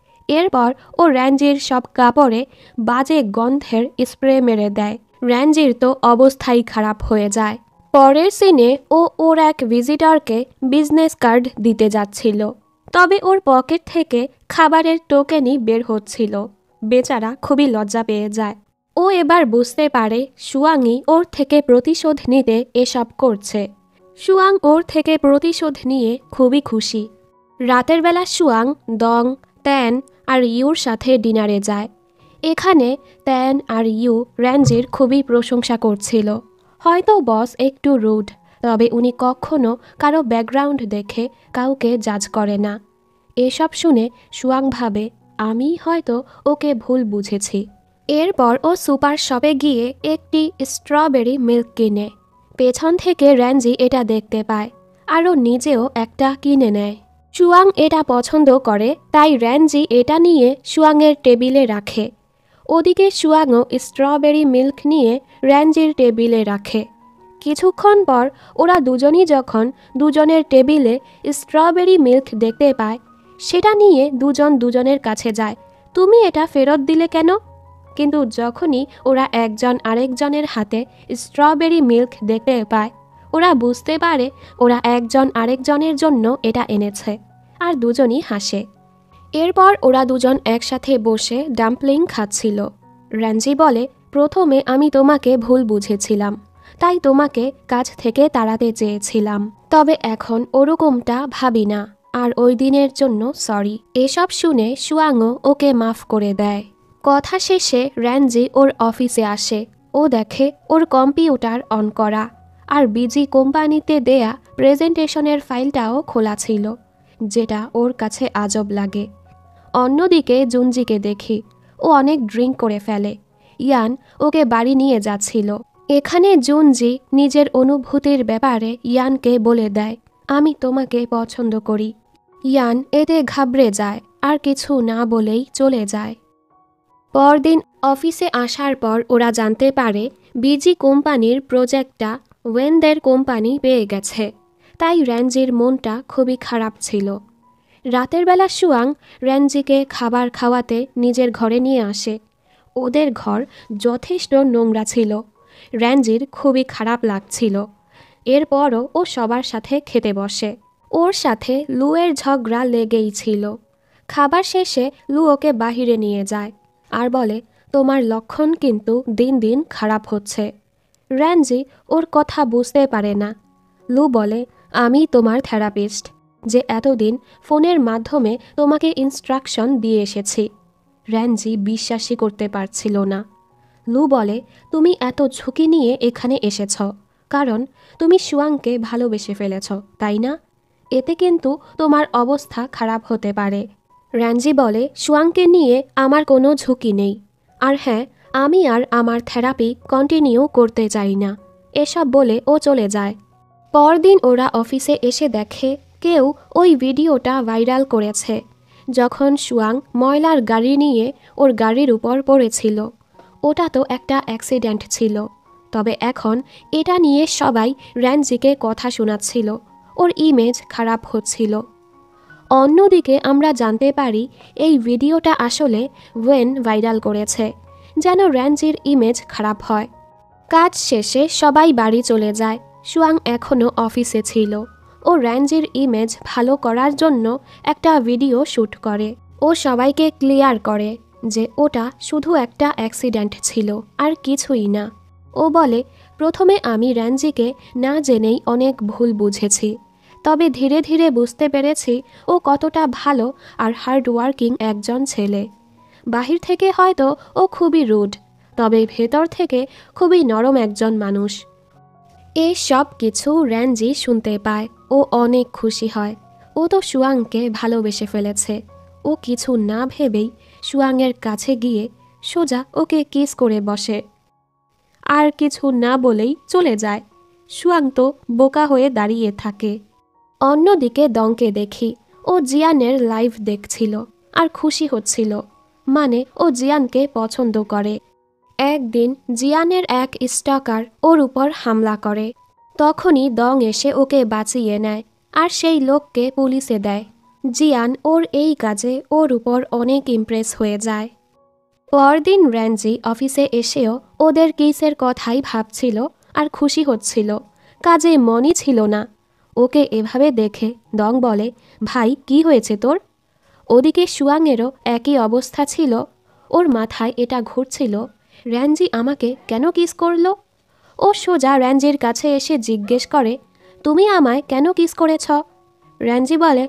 এরপর ও র্যাঞ্জির সব কাপড়ে বাজে গন্ধের স্প্রে মেরে দেয়। র্যাঞ্জির তো অবস্থাই খারাপ হয়ে যায়। পরের সিনে ও ওর এক ভিজিটরকে বিজনেস কার্ড দিতে যাচ্ছিল, তবে ওর পকেট থেকে খাবারের টোকেনই বের হচ্ছিল। বেচারা খুবই লজ্জা পেয়ে যায়। ও এবার বুঝতে পারে সুয়াংই ওর থেকে প্রতিশোধ নিতে এসব করছে। সুয়াং ওর থেকে প্রতিশোধ নিয়ে খুবই খুশি। রাতের বেলা সুয়াং দং, ত্যান আর ইউর সাথে ডিনারে যায়। এখানে ত্যান আর ইউ র্যাঞ্জির খুবই প্রশংসা করছিল। হয়তো বস একটু রুড, তবে উনি কখনো কারো ব্যাকগ্রাউন্ড দেখে কাউকে জাজ করে না। এসব শুনে সুয়াং ভাবে আমি হয়তো ওকে ভুল বুঝেছি। এরপর ও সুপার শপে গিয়ে একটি স্ট্রবেরি মিল্ক কিনে। পেছন থেকে র্যাঞ্জি এটা দেখতে পায় আর ও নিজেও একটা কিনে নেয়। সুয়াং এটা পছন্দ করে, তাই র্যাঞ্জি এটা নিয়ে সুয়াংয়ের টেবিলে রাখে। ওদিকে সুয়াংও স্ট্রবেরি মিল্ক নিয়ে র্যাঞ্জির টেবিলে রাখে। কিছুক্ষণ পর ওরা দুজনই যখন দুজনের টেবিলে স্ট্রবেরি মিল্ক দেখতে পায়, সেটা নিয়ে দুজন দুজনের কাছে যায়। তুমি এটা ফেরত দিলে কেন? কিন্তু যখনই ওরা একজন আরেকজনের হাতে স্ট্রবেরি মিল্ক দেখতে পায়, ওরা বুঝতে পারে ওরা একজন আরেকজনের জন্য এটা এনেছে, আর দুজনই হাসে। এরপর ওরা দুজন একসাথে বসে ডাম্পলিং খাচ্ছিল। র্যাঞ্জি বলে, প্রথমে আমি তোমাকে ভুল বুঝেছিলাম, তাই তোমাকে কাজ থেকে তাড়াতে চেয়েছিলাম, তবে এখন ওরকমটা ভাবি না, আর ওই দিনের জন্য সরি। এসব শুনে সুয়াংও ওকে মাফ করে দেয়। কথা শেষে র্যাঞ্জি ওর অফিসে আসে। ও দেখে ওর কম্পিউটার অন করা, আর বিজি কোম্পানিতে দেয়া প্রেজেন্টেশনের ফাইলটাও খোলা ছিল, যেটা ওর কাছে আজব লাগে। অন্যদিকে জুনজিকে দেখি ও অনেক ড্রিঙ্ক করে ফেলে। ইয়ান ওকে বাড়ি নিয়ে যাচ্ছিল। এখানে জুনজি নিজের অনুভূতির ব্যাপারে ইয়ানকে বলে দেয়, আমি তোমাকে পছন্দ করি। ইয়ান এতে ঘাবড়ে যায় আর কিছু না বলেই চলে যায়। পরদিন অফিসে আসার পর ওরা জানতে পারে বিজি কোম্পানির প্রজেক্টটা ওয়েনদের কোম্পানি পেয়ে গেছে, তাই র্যাঞ্জির মনটা খুবই খারাপ ছিল। রাতের বেলা সুয়াং র্যাঞ্জিকে খাবার খাওয়াতে নিজের ঘরে নিয়ে আসে। ওদের ঘর যথেষ্ট নোংরা ছিল। র্যাঞ্জির খুবই খারাপ লাগছিল। এরপরও ও সবার সাথে খেতে বসে। ওর সাথে লুয়ের ঝগড়া লেগেই ছিল। খাবার শেষে লু ওকে বাহিরে নিয়ে যায় আর বলে, তোমার লক্ষণ কিন্তু দিন দিন খারাপ হচ্ছে। র্যাঞ্জি ওর কথা বুঝতে পারে না। লু বলে, আমি তোমার থেরাপিস্ট, যে এতদিন ফোনের মাধ্যমে তোমাকে ইনস্ট্রাকশন দিয়ে এসেছি। র্যাঞ্জি বিশ্বাসই করতে পারছিল না। লু বলে, তুমি এত ঝুঁকি নিয়ে এখানে এসেছ কারণ তুমি সুয়াংকে ভালোবেসে ফেলেছ, তাই না? এতে কিন্তু তোমার অবস্থা খারাপ হতে পারে। র্যাঞ্জি বলে, সুয়াংকে নিয়ে আমার কোনো ঝুঁকি নেই, আর হ্যাঁ, আমি আর আমার থেরাপি কন্টিনিউ করতে চাই না। এসব বলে ও চলে যায়। পরদিন ওরা অফিসে এসে দেখে কেউ ওই ভিডিওটা ভাইরাল করেছে, যখন সুয়াং ময়লার গাড়ি নিয়ে ওর গাড়ির উপর পড়েছিল। ওটা তো একটা অ্যাক্সিডেন্ট ছিল, তবে এখন এটা নিয়ে সবাই র্যাঞ্জিকে কথা শোনাচ্ছিল। ওর ইমেজ খারাপ হচ্ছিল। অন্যদিকে আমরা জানতে পারি এই ভিডিওটা আসলে ওয়েন ভাইরাল করেছে, যেন র্যাঞ্জির ইমেজ খারাপ হয়। কাজ শেষে সবাই বাড়ি চলে যায়। সুয়াং এখনও অফিসে ছিল। ও র্যাঞ্জির ইমেজ ভালো করার জন্য একটা ভিডিও শ্যুট করে। ও সবাইকে ক্লিয়ার করে যে ওটা শুধু একটা অ্যাক্সিডেন্ট ছিল, আর কিছুই না। ও বলে, প্রথমে আমি র্যাঞ্জিকে না জেনেই অনেক ভুল বুঝেছি, তবে ধীরে ধীরে বুঝতে পেরেছি ও কতটা ভালো আর হার্ড ওয়ার্কিং একজন ছেলে। বাহির থেকে হয়তো ও খুবই রুড, তবে ভেতর থেকে খুবই নরম একজন মানুষ। এই সব কিছু র্যাঞ্জি শুনতে পায়। ও অনেক খুশি হয়। ও তো সুয়াংকে ভালোবেসে ফেলেছে। ও কিছু না ভেবেই সুয়াংয়ের কাছে গিয়ে সোজা ওকে কিস করে বসে, আর কিছু না বলেই চলে যায়। সুয়াং তো বোকা হয়ে দাঁড়িয়ে থাকে। অন্যদিকে দংকে দেখি ও জিয়ানের লাইভ দেখছিল আর খুশি হচ্ছিল, মানে ও জিয়ানকে পছন্দ করে। একদিন জিয়ানের এক স্টকার ওর উপর হামলা করে। তখনই দং এসে ওকে বাঁচিয়ে নেয় আর সেই লোককে পুলিশে দেয়। জিয়ান ওর এই কাজে ওর উপর অনেক ইমপ্রেস হয়ে যায়। পরদিন র্যাঞ্জি অফিসে এসেও ওদের কেসের কথাই ভাবছিল আর খুশি হচ্ছিল, কাজে মনই ছিল না। ওকে এভাবে দেখে দং বলে, ভাই কি হয়েছে তোর? ওদিকে সুয়াংয়েরও একই অবস্থা ছিল। ওর মাথায় এটা ঘুরছিল, র্যাঞ্জি আমাকে কেন কিস করলো? ও সোজা র্যাঞ্জির কাছে এসে জিজ্ঞেস করে, তুমি আমায় কেন কিস করেছ? র্যাঞ্জি বলে,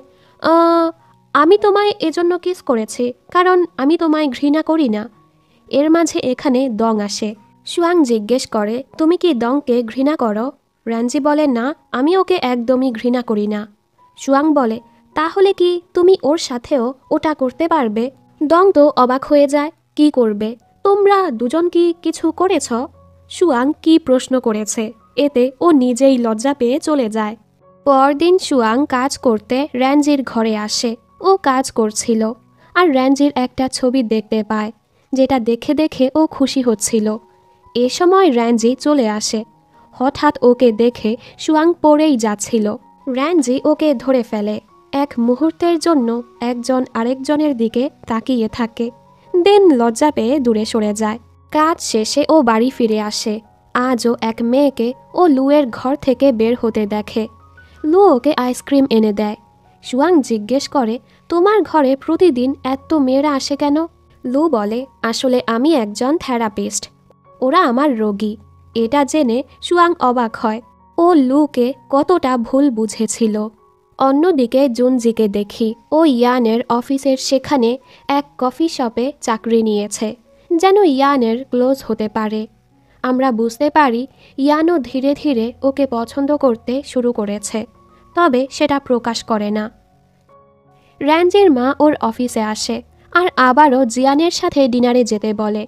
আমি তোমায় এজন্য কিস করেছি কারণ আমি তোমায় ঘৃণা করি না। এর মাঝে এখানে দং আসে। সুয়াং জিজ্ঞেস করে, তুমি কি দংকে ঘৃণা করো? র্যাঞ্জি বলে, না, আমি ওকে একদমই ঘৃণা করি না। সুয়াং বলে, তাহলে কি তুমি ওর সাথেও ওটা করতে পারবে? দং তো অবাক হয়ে যায়, কি করবে? তোমরা দুজন কি কিছু করেছ? সুয়াং কি প্রশ্ন করেছে, এতে ও নিজেই লজ্জা পেয়ে চলে যায়। পরদিন সুয়াং কাজ করতে র্যাঞ্জির ঘরে আসে। ও কাজ করছিল আর র্যাঞ্জির একটা ছবি দেখতে পায়, যেটা দেখে দেখে ও খুশি হচ্ছিল। এ সময় র্যাঞ্জি চলে আসে। হঠাৎ ওকে দেখে সুয়াং পড়েই যাচ্ছিল। র্যাঞ্জি ওকে ধরে ফেলে। এক মুহূর্তের জন্য একজন আরেকজনের দিকে তাকিয়ে থাকে, দেন লজ্জা পেয়ে দূরে সরে যায়। কাজ শেষে ও বাড়ি ফিরে আসে। আজও এক মেয়েকে ও লুয়ের ঘর থেকে বের হতে দেখে। লু ওকে আইসক্রিম এনে দেয়। সুয়াং জিজ্ঞেস করে, তোমার ঘরে প্রতিদিন এত মেয়েরা আসে কেন? লু বলে, আসলে আমি একজন থেরাপিস্ট, ওরা আমার রোগী। এটা জেনে সুয়াং অবাক হয়। ও লুকে কতটা ভুল বুঝেছিল। অন্যদিকে জুনজিকে দেখি ও ইয়ানের অফিসের সেখানে এক কফি শপে চাকরি নিয়েছে, যেন ইয়ানের ক্লোজ হতে পারে। আমরা বুঝতে পারি ইয়ানও ধীরে ধীরে ওকে পছন্দ করতে শুরু করেছে, তবে সেটা প্রকাশ করে না। র্যাঞ্জির মা ওর অফিসে আসে আর আবারও জিয়ানের সাথে ডিনারে যেতে বলে।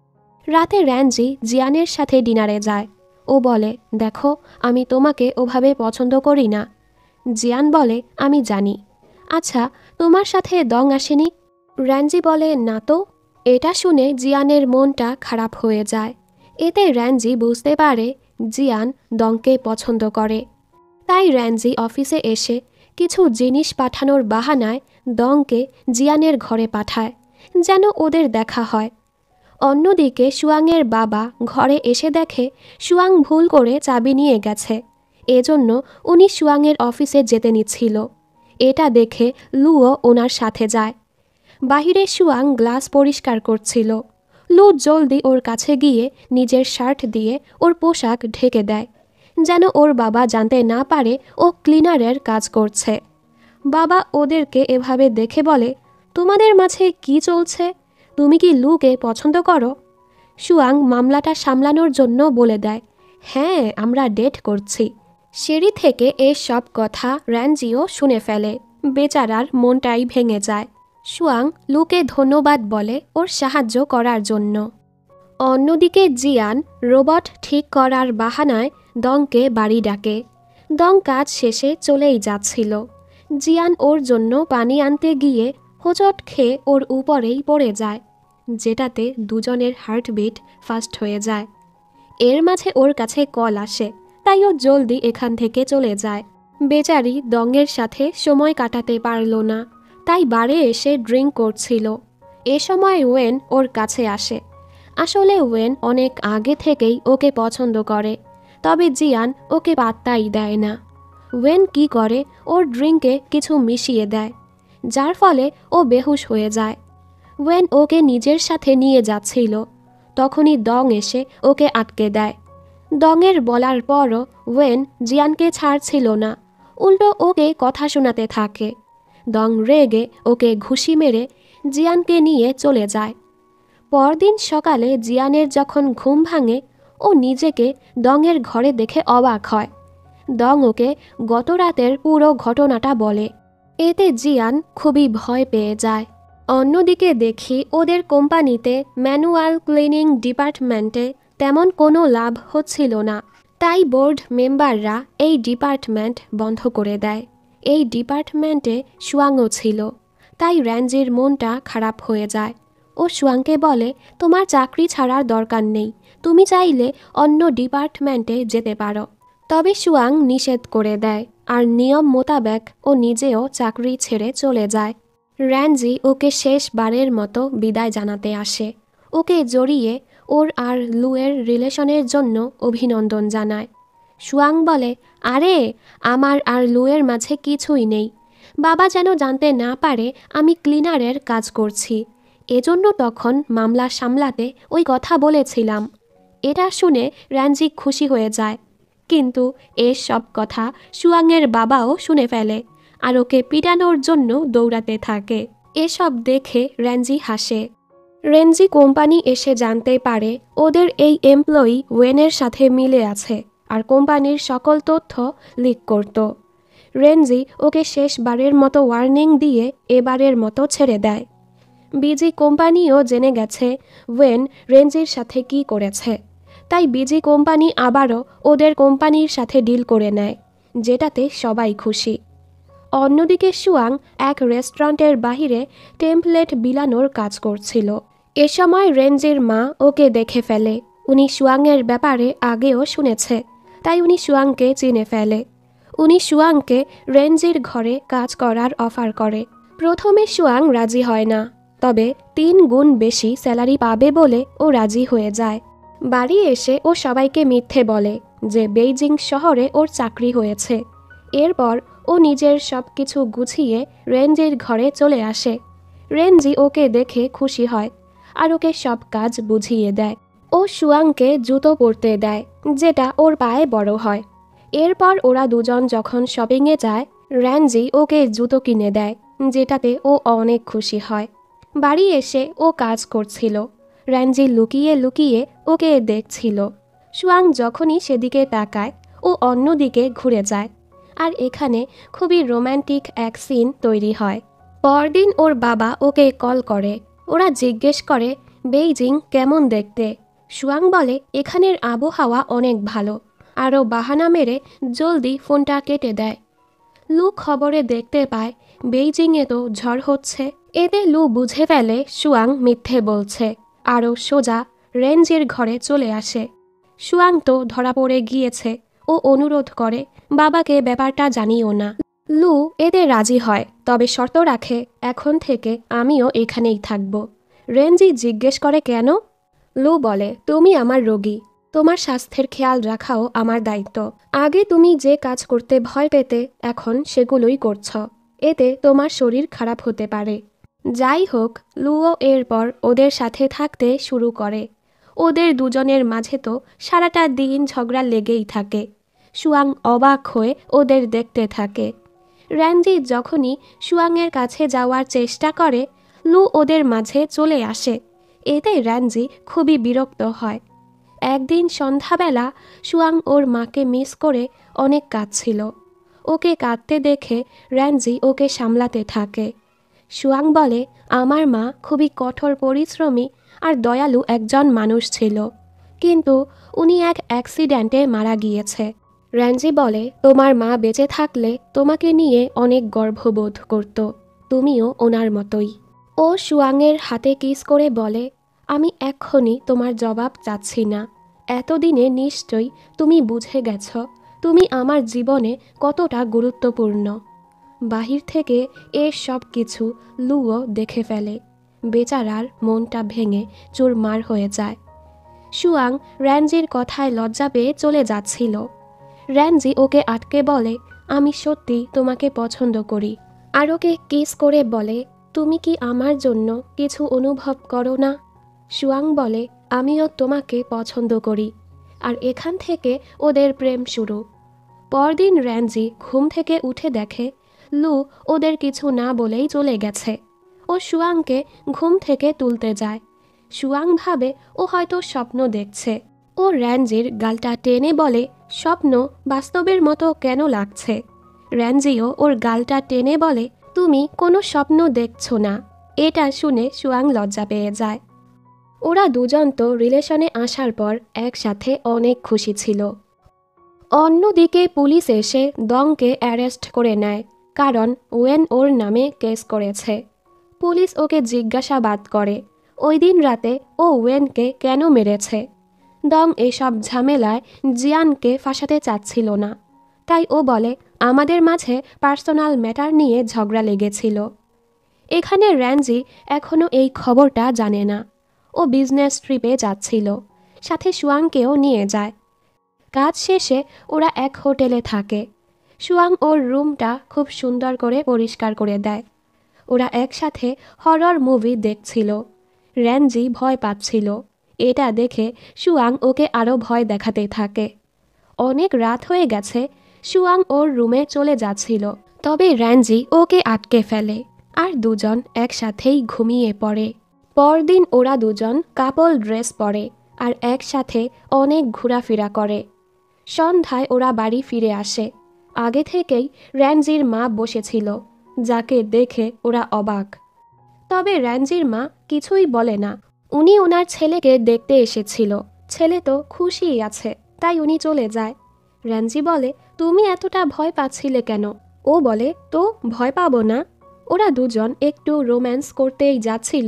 রাতে র্যাঞ্জি জিয়ানের সাথে ডিনারে যায়। ও বলে, দেখো, আমি তোমাকে ওভাবে পছন্দ করি না। জিয়ান বলে, আমি জানি। আচ্ছা, তোমার সাথে দং আসেনি? র্যাঞ্জি বলে, না তো। এটা শুনে জিয়ানের মনটা খারাপ হয়ে যায়। এতে র্যাঞ্জি বুঝতে পারে জিয়ান দংকে পছন্দ করে। তাই র্যাঞ্জি অফিসে এসে কিছু জিনিস পাঠানোর বাহানায় দংকে জিয়ানের ঘরে পাঠায়, যেন ওদের দেখা হয়। অন্যদিকে সুয়াংয়ের বাবা ঘরে এসে দেখে সুয়াং ভুল করে চাবি নিয়ে গেছে, এজন্য উনি সুয়াংয়ের অফিসে যেতে নিচ্ছিল। এটা দেখে লুও ওনার সাথে যায়। বাহিরে সুয়াং গ্লাস পরিষ্কার করছিল। লু জলদি ওর কাছে গিয়ে নিজের শার্ট দিয়ে ওর পোশাক ঢেকে দেয়, যেন ওর বাবা জানতে না পারে ও ক্লিনারের কাজ করছে। বাবা ওদেরকে এভাবে দেখে বলে, তোমাদের মাঝে কি চলছে? তুমি কি লুকে পছন্দ করো? সুয়াং মামলাটা সামলানোর জন্য বলে দেয়, হ্যাঁ, আমরা ডেট করছি। সিঁড়ি থেকে এই সব কথা র্যাঞ্জিও শুনে ফেলে। বেচারার মনটাই ভেঙে যায়। সুয়াং লুকে ধন্যবাদ বলে ওর সাহায্য করার জন্য। অন্যদিকে জিয়ান রোবট ঠিক করার বাহানায় দংকে বাড়ি ডাকে। দং কাজ শেষে চলেই যাচ্ছিল। জিয়ান ওর জন্য পানি আনতে গিয়ে হোঁচট খেয়ে ওর উপরেই পড়ে যায়, যেটাতে দুজনের হার্টবিট ফাস্ট হয়ে যায়। এর মাঝে ওর কাছে কল আসে, তাই ও জলদি এখান থেকে চলে যায়। বেচারি দংয়ের সাথে সময় কাটাতে পারল না, তাই বারে এসে ড্রিঙ্ক করছিল। এ সময় ওয়েন ওর কাছে আসে। আসলে ওয়েন অনেক আগে থেকেই ওকে পছন্দ করে, তবে জিয়ান ওকে পাত্তাই দেয় না। ওয়েন কি করে, ওর ড্রিঙ্কে কিছু মিশিয়ে দেয়, যার ফলে ও বেহুশ হয়ে যায়। ওয়েন ওকে নিজের সাথে নিয়ে যাচ্ছিল, তখনই দং এসে ওকে আটকে দেয়। দংয়ের বলার পরও ওয়েন জিয়ানকে ছাড়ছিল না, উল্টো ওকে কথা শোনাতে থাকে। দং রেগে ওকে ঘুষি মেরে জিয়ানকে নিয়ে চলে যায়। পরদিন সকালে জিয়ানের যখন ঘুম ভাঙে, ও নিজেকে দংয়ের ঘরে দেখে অবাক হয়। দং ওকে গত রাতের পুরো ঘটনাটা বলে। এতে জিয়ান খুবই ভয় পেয়ে যায়। অন্যদিকে দেখি ওদের কোম্পানিতে ম্যানুয়াল ক্লিনিং ডিপার্টমেন্টে তেমন কোনো লাভ হচ্ছিল না, তাই বোর্ড মেম্বাররা এই ডিপার্টমেন্ট বন্ধ করে দেয়। এই ডিপার্টমেন্টে সুয়াংও ছিল, তাই র্যাঞ্জির মনটা খারাপ হয়ে যায়। ও সুয়াংকে বলে, তোমার চাকরি ছাড়ার দরকার নেই, তুমি চাইলে অন্য ডিপার্টমেন্টে যেতে পারো। তবে সুয়াং নিষেধ করে দেয়, আর নিয়ম মোতাবেক ও নিজেও চাকরি ছেড়ে চলে যায়। র্যাঞ্জি ওকে শেষবারের মতো বিদায় জানাতে আসে, ওকে জড়িয়ে ওর আর লুয়ের রিলেশনের জন্য অভিনন্দন জানায়। সুয়াং বলে, আরে আমার আর লুয়ের মাঝে কিছুই নেই, বাবা যেন জানতে না পারে আমি ক্লিনারের কাজ করছি, এজন্য তখন মামলা সামলাতে ওই কথা বলেছিলাম। এটা শুনে র্যাঞ্জি খুশি হয়ে যায়, কিন্তু এর সব কথা সুয়াংয়ের বাবাও শুনে ফেলে আর ওকে পিটানোর জন্য দৌড়াতে থাকে। এসব দেখে র্যাঞ্জি হাসে। রেঞ্জি কোম্পানি এসে জানতে পারে ওদের এই এমপ্লয়ি ওয়েনের সাথে মিলে আছে আর কোম্পানির সকল তথ্য লিক করত। রেঞ্জি ওকে শেষবারের মতো ওয়ার্নিং দিয়ে এবারের মতো ছেড়ে দেয়। বিজি কোম্পানিও জেনে গেছে ওয়েন রেঞ্জির সাথে কি করেছে, তাই বিজি কোম্পানি আবারও ওদের কোম্পানির সাথে ডিল করে নেয়, যেটাতে সবাই খুশি। অন্যদিকে সুয়াং এক রেস্টুরেন্টের বাহিরে টেমপ্লেট বিলানোর কাজ করছিল। এ সময় রেঞ্জির মা ওকে দেখে ফেলে। উনি সুয়াংয়ের ব্যাপারে আগেও শুনেছে, তাই উনি সুয়াংকে চিনে ফেলে। উনি সুয়াংকে রেঞ্জির ঘরে কাজ করার অফার করে। প্রথমে সুয়াং রাজি হয় না, তবে তিন গুণ বেশি স্যালারি পাবে বলে ও রাজি হয়ে যায়। বাড়ি এসে ও সবাইকে মিথ্যে বলে যে বেইজিং শহরে ওর চাকরি হয়েছে। এরপর ও নিজের সব কিছু গুছিয়ে রেঞ্জির ঘরে চলে আসে। রেঞ্জি ওকে দেখে খুশি হয় আর ওকে সব কাজ বুঝিয়ে দেয়। ও সুয়াংকে জুতো পরতে দেয়, যেটা ওর পায়ে বড় হয়। এরপর ওরা দুজন যখন শপিংয়ে যায়, রেঞ্জি ওকে জুতো কিনে দেয়, যেটাতে ও অনেক খুশি হয়। বাড়ি এসে ও কাজ করছিল। রেঞ্জি লুকিয়ে লুকিয়ে ওকে দেখছিল। সুয়াং যখনই সেদিকে তাকায় ও অন্যদিকে ঘুরে যায়, আর এখানে খুবই রোম্যান্টিক এক সিন তৈরি হয়। পরদিন ওর বাবা ওকে কল করে। ওরা জিজ্ঞেস করে বেইজিং কেমন দেখতে। সুয়াং বলে এখানের আবহাওয়া অনেক ভালো, আরও বাহানা মেরে জলদি ফোনটা কেটে দেয়। লু খবরে দেখতে পায় বেইজিংয়ে তো ঝড় হচ্ছে। এতে লু বুঝে ফেলে সুয়াং মিথ্যে বলছে, আরও সোজা রেঞ্জির ঘরে চলে আসে। সুয়াং তো ধরা পড়ে গিয়েছে। ও অনুরোধ করে বাবাকে ব্যাপারটা জানিও না। লু এতে রাজি হয়, তবে শর্ত রাখে এখন থেকে আমিও এখানেই থাকব। রেঞ্জি জিজ্ঞেস করে কেন? লু বলে তুমি আমার রোগী, তোমার স্বাস্থ্যের খেয়াল রাখাও আমার দায়িত্ব। আগে তুমি যে কাজ করতে ভয় পেতে এখন সেগুলোই করছ, এতে তোমার শরীর খারাপ হতে পারে। যাই হোক, লুও এরপর ওদের সাথে থাকতে শুরু করে। ওদের দুজনের মাঝে তো সারাটা দিন ঝগড়া লেগেই থাকে। সুয়াং অবাক হয়ে ওদের দেখতে থাকে। র্যাঞ্জি যখনই সুয়াংয়ের কাছে যাওয়ার চেষ্টা করে, লু ওদের মাঝে চলে আসে। এতে র্যাঞ্জি খুবই বিরক্ত হয়। একদিন সন্ধ্যাবেলা সুয়াং ওর মাকে মিস করে অনেক কাঁদছিল। ওকে কাঁদতে দেখে র্যাঞ্জি ওকে সামলাতে থাকে। সুয়াং বলে আমার মা খুবই কঠোর পরিশ্রমী আর দয়ালু একজন মানুষ ছিল, কিন্তু উনি এক অ্যাক্সিডেন্টে মারা গিয়েছে। র্যাঞ্জি বলে তোমার মা বেঁচে থাকলে তোমাকে নিয়ে অনেক গর্ববোধ করত, তুমিও ওনার মতোই। ও সুয়াংয়ের হাতে কিস করে বলে আমি এক্ষুনি তোমার জবাব চাচ্ছি না, এতদিনে নিশ্চয়ই তুমি বুঝে গেছ তুমি আমার জীবনে কতটা গুরুত্বপূর্ণ। বাহির থেকে এর সব কিছু লুও দেখে ফেলে। বেচারার মনটা ভেঙে চুরমার হয়ে যায়। সুয়াং র্যাঞ্জির কথায় লজ্জা পেয়ে চলে যাচ্ছিল। র্যাঞ্জি ওকে আটকে বলে আমি সত্যি তোমাকে পছন্দ করি, আর ওকে কিস করে বলে তুমি কি আমার জন্য কিছু অনুভব করো না? সুয়াং বলে আমিও তোমাকে পছন্দ করি, আর এখান থেকে ওদের প্রেম শুরু। পরদিন র্যাঞ্জি ঘুম থেকে উঠে দেখে লু ওদের কিছু না বলেই চলে গেছে। ও সুয়াংকে ঘুম থেকে তুলতে যায়। সুয়াং ভাবে ও হয়তো স্বপ্ন দেখছে। ও র্যাঞ্জির গালটা টেনে বলে স্বপ্ন বাস্তবের মতো কেন লাগছে? র্যাঞ্জিও ওর গালটা টেনে বলে তুমি কোনো স্বপ্ন দেখছো না। এটা শুনে সুয়াং লজ্জা পেয়ে যায়। ওরা দুজন তো রিলেশনে আসার পর একসাথে অনেক খুশি ছিল। অন্যদিকে পুলিশ এসে দংকে অ্যারেস্ট করে নেয়। কারণ ওয়েন ওর নামে কেস করেছে। পুলিশ ওকে জিজ্ঞাসাবাদ করে ওই দিন রাতে ও ওয়েনকে কেন মেরেছে। দং এসব ঝামেলায় জিয়ানকে ফাঁসাতে চাচ্ছিল না, তাই ও বলে আমাদের মাঝে পার্সোনাল ম্যাটার নিয়ে ঝগড়া লেগেছিল। এখানে র্যাঞ্জি এখনও এই খবরটা জানে না। ও বিজনেস ট্রিপে যাচ্ছিল, সাথে সুয়াংকেও নিয়ে যায়। কাজ শেষে ওরা এক হোটেলে থাকে। সুয়াং ওর রুমটা খুব সুন্দর করে পরিষ্কার করে দেয়। ওরা একসাথে হরর মুভি দেখছিল। র্যাঞ্জি ভয় পাচ্ছিল। এটা দেখে সুয়াং ওকে আরও ভয় দেখাতে থাকে। অনেক রাত হয়ে গেছে। সুয়াং ওর রুমে চলে যাচ্ছিল, তবে র্যাঞ্জি ওকে আটকে ফেলে আর দুজন একসাথেই ঘুমিয়ে পড়ে। পরদিন ওরা দুজন কাপল ড্রেস পরে আর একসাথে অনেক ঘোরাফেরা করে। সন্ধ্যায় ওরা বাড়ি ফিরে আসে। আগে থেকেই র্যাঞ্জির মা বসেছিল, যাকে দেখে ওরা অবাক। তবে র্যাঞ্জির মা কিছুই বলে না। উনি ওনার ছেলেকে দেখতে এসেছিল। ছেলে তো খুশিই আছে, তাই উনি চলে যায়। র্যাঞ্জি বলে তুমি এতটা ভয় পাচ্ছিলে কেন? ও বলে তো ভয় পাবো না। ওরা দুজন একটু রোম্যান্স করতেই যাচ্ছিল,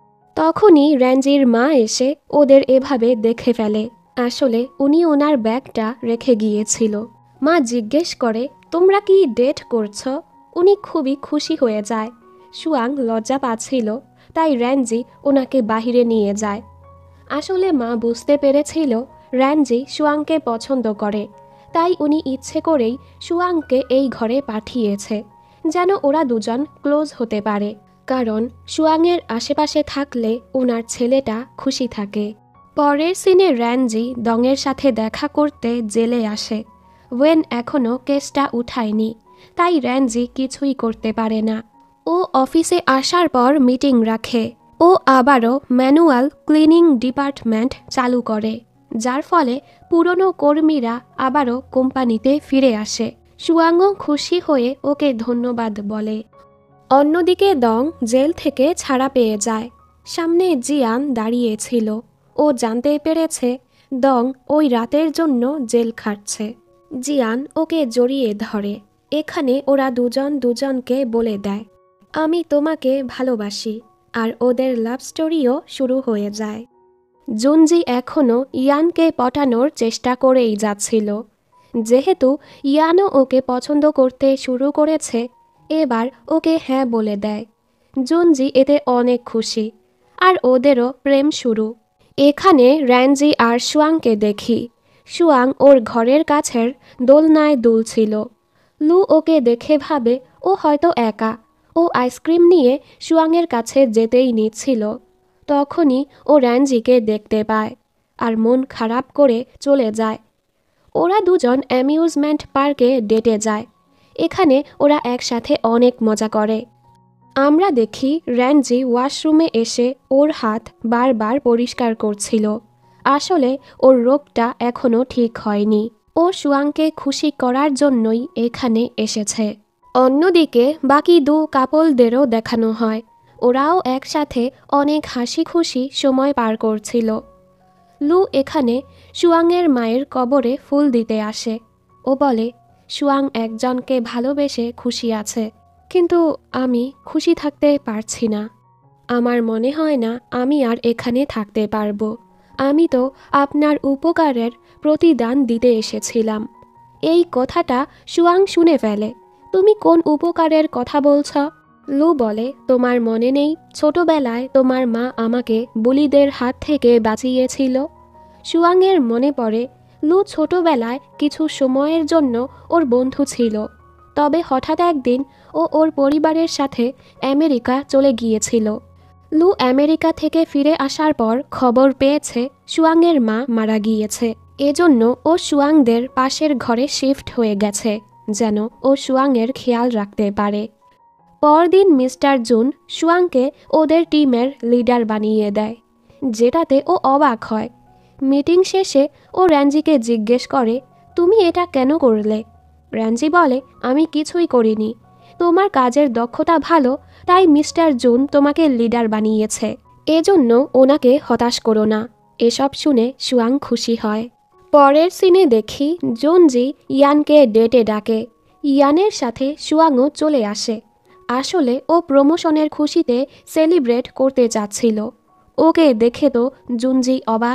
তখনই র্যাঞ্জির মা এসে ওদের এভাবে দেখে ফেলে। আসলে উনি ওনার ব্যাগটা রেখে গিয়েছিল। মা জিজ্ঞেস করে তোমরা কি ডেট করছো? উনি খুবই খুশি হয়ে যায়। সুয়াং লজ্জা পাচ্ছিল, তাই র্যাঞ্জি ওনাকে বাহিরে নিয়ে যায়। আসলে মা বুঝতে পেরেছিল র্যাঞ্জি সুয়াংকে পছন্দ করে, তাই উনি ইচ্ছে করেই সুয়াংকে এই ঘরে পাঠিয়েছে, যেন ওরা দুজন ক্লোজ হতে পারে। কারণ সুয়াংয়ের আশেপাশে থাকলে ওনার ছেলেটা খুশি থাকে। পরের সিনে র্যাঞ্জি দংয়ের সাথে দেখা করতে জেলে আসে। ওয়েন এখনও কেসটা উঠায়নি, তাই র্যাঞ্জি কিছুই করতে পারে না। ও অফিসে আসার পর মিটিং রাখে। ও আবারও ম্যানুয়াল ক্লিনিং ডিপার্টমেন্ট চালু করে, যার ফলে পুরনো কর্মীরা আবারও কোম্পানিতে ফিরে আসে। সুয়াংও খুশি হয়ে ওকে ধন্যবাদ বলে। অন্যদিকে দং জেল থেকে ছাড়া পেয়ে যায়। সামনে জিয়ান দাঁড়িয়েছিল। ও জানতে পেরেছে দং ওই রাতের জন্য জেল খাটছে। জিয়ান ওকে জড়িয়ে ধরে। এখানে ওরা দুজন দুজনকে বলে দেয় আমি তোমাকে ভালোবাসি, আর ওদের লাভ স্টোরিও শুরু হয়ে যায়। জুনজি এখনও ইয়ানকে পটানোর চেষ্টা করেই যাচ্ছিল। যেহেতু ইয়ানও ওকে পছন্দ করতে শুরু করেছে, এবার ওকে হ্যাঁ বলে দেয়। জুনজি এতে অনেক খুশি, আর ওদেরও প্রেম শুরু। এখানে র্যাঞ্জি আর সুয়াংকে দেখি। সুয়াং ওর ঘরের কাছের দোলনায় দুলছিল। লু ওকে দেখে ভাবে ও হয়তো একা। ও আইসক্রিম নিয়ে সুয়াংয়ের কাছে যেতেই নিচ্ছিল, তখনই ও র্যাঞ্জিকে দেখতে পায় আর মন খারাপ করে চলে যায়। ওরা দুজন অ্যামিউজমেন্ট পার্কে ডেটে যায়। এখানে ওরা একসাথে অনেক মজা করে। আমরা দেখি র্যাঞ্জি ওয়াশরুমে এসে ওর হাত বারবার পরিষ্কার করছিল। আসলে ওর রোগটা এখনও ঠিক হয়নি। ও সুয়াংকে খুশি করার জন্যই এখানে এসেছে। অন্যদিকে বাকি দু কাপলদেরও দেখানো হয়। ওরাও একসাথে অনেক হাসি খুশি সময় পার করছিল। লু এখানে সুয়াংয়ের মায়ের কবরে ফুল দিতে আসে। ও বলে সুয়াং একজনকে ভালোবেসে খুশি আছে, কিন্তু আমি খুশি থাকতে পারছি না। আমার মনে হয় না আমি আর এখানে থাকতে পারবো। আমি তো আপনার উপকারের প্রতিদান দিতে এসেছিলাম। এই কথাটা সুয়াং শুনে ফেলে। তুমি কোন উপকারের কথা বলছ? লু বলে তোমার মনে নেই ছোটবেলায় তোমার মা আমাকে বুলিদের হাত থেকে বাঁচিয়েছিল? সুয়াংয়ের মনে পড়ে লু ছোটবেলায় কিছু সময়ের জন্য ওর বন্ধু ছিল, তবে হঠাৎ একদিন ও ওর পরিবারের সাথে আমেরিকা চলে গিয়েছিল। লু আমেরিকা থেকে ফিরে আসার পর খবর পেয়েছে সুয়াংয়ের মা মারা গিয়েছে। এজন্য ও সুয়াংদের পাশের ঘরে শিফট হয়ে গেছে, যেন ও সুয়াংয়ের খেয়াল রাখতে পারে। পরদিন মিস্টার জুন সুয়াংকে ওদের টিমের লিডার বানিয়ে দেয়, যেটাতে ও অবাক হয়। মিটিং শেষে ও র্যাঞ্জিকে জিজ্ঞেস করে তুমি এটা কেন করলে? র্যাঞ্জি বলে আমি কিছুই করিনি। তোমার কাজের দক্ষতা ভালো, তাই মিস্টার জুন তোমাকে লিডার বানিয়েছে। এজন্য ওনাকে হতাশ করো না। এসব শুনে সুয়াং খুশি হয়। পরের সিনে দেখি জুনজি ইয়ানকে ডেটে ডাকে। ইয়ানের সাথে সুয়াংও চলে আসে। আসলে ও প্রমোশনের খুশিতে সেলিব্রেট করতে চাচ্ছিল। ওকে দেখে তো জুনজি অবাক।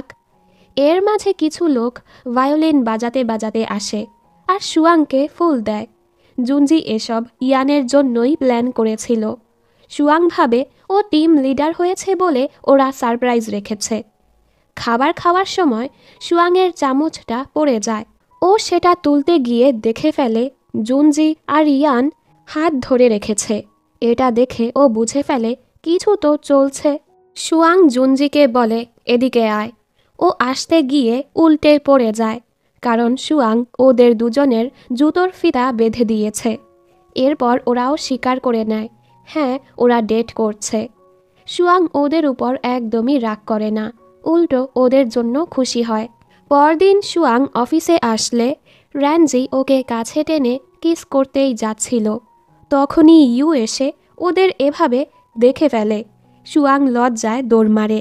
এর মাঝে কিছু লোক ভায়োলিন বাজাতে বাজাতে আসে আর সুয়াংকে ফুল দেয়। জুনজি এসব ইয়ানের জন্যই প্ল্যান করেছিল। সুয়াং ভাবে ও টিম লিডার হয়েছে বলে ওরা সারপ্রাইজ রেখেছে। খাবার খাওয়ার সময় সুয়াংয়ের চামচটা পড়ে যায়। ও সেটা তুলতে গিয়ে দেখে ফেলে জুনজি আর ইয়ান হাত ধরে রেখেছে। এটা দেখে ও বুঝে ফেলে কিছু তো চলছে। সুয়াং জুনজিকে বলে, এদিকে আয়। ও আসতে গিয়ে উল্টে পড়ে যায়, কারণ সুয়াং ওদের দুজনের জুতোর ফিতা বেঁধে দিয়েছে। এরপর ওরাও স্বীকার করে নেয়, হ্যাঁ ওরা ডেট করছে। সুয়াং ওদের উপর একদমই রাগ করে না, উল্টো ওদের জন্য খুশি হয়। পরদিন সুয়াং অফিসে আসলে র্যানজি ওকে কাছে টেনে কিস করতেই যাচ্ছিল। তখনই ইউ এসে ওদের এভাবে দেখে ফেলে। সুয়াং লজ্জায় দৌড় মারে।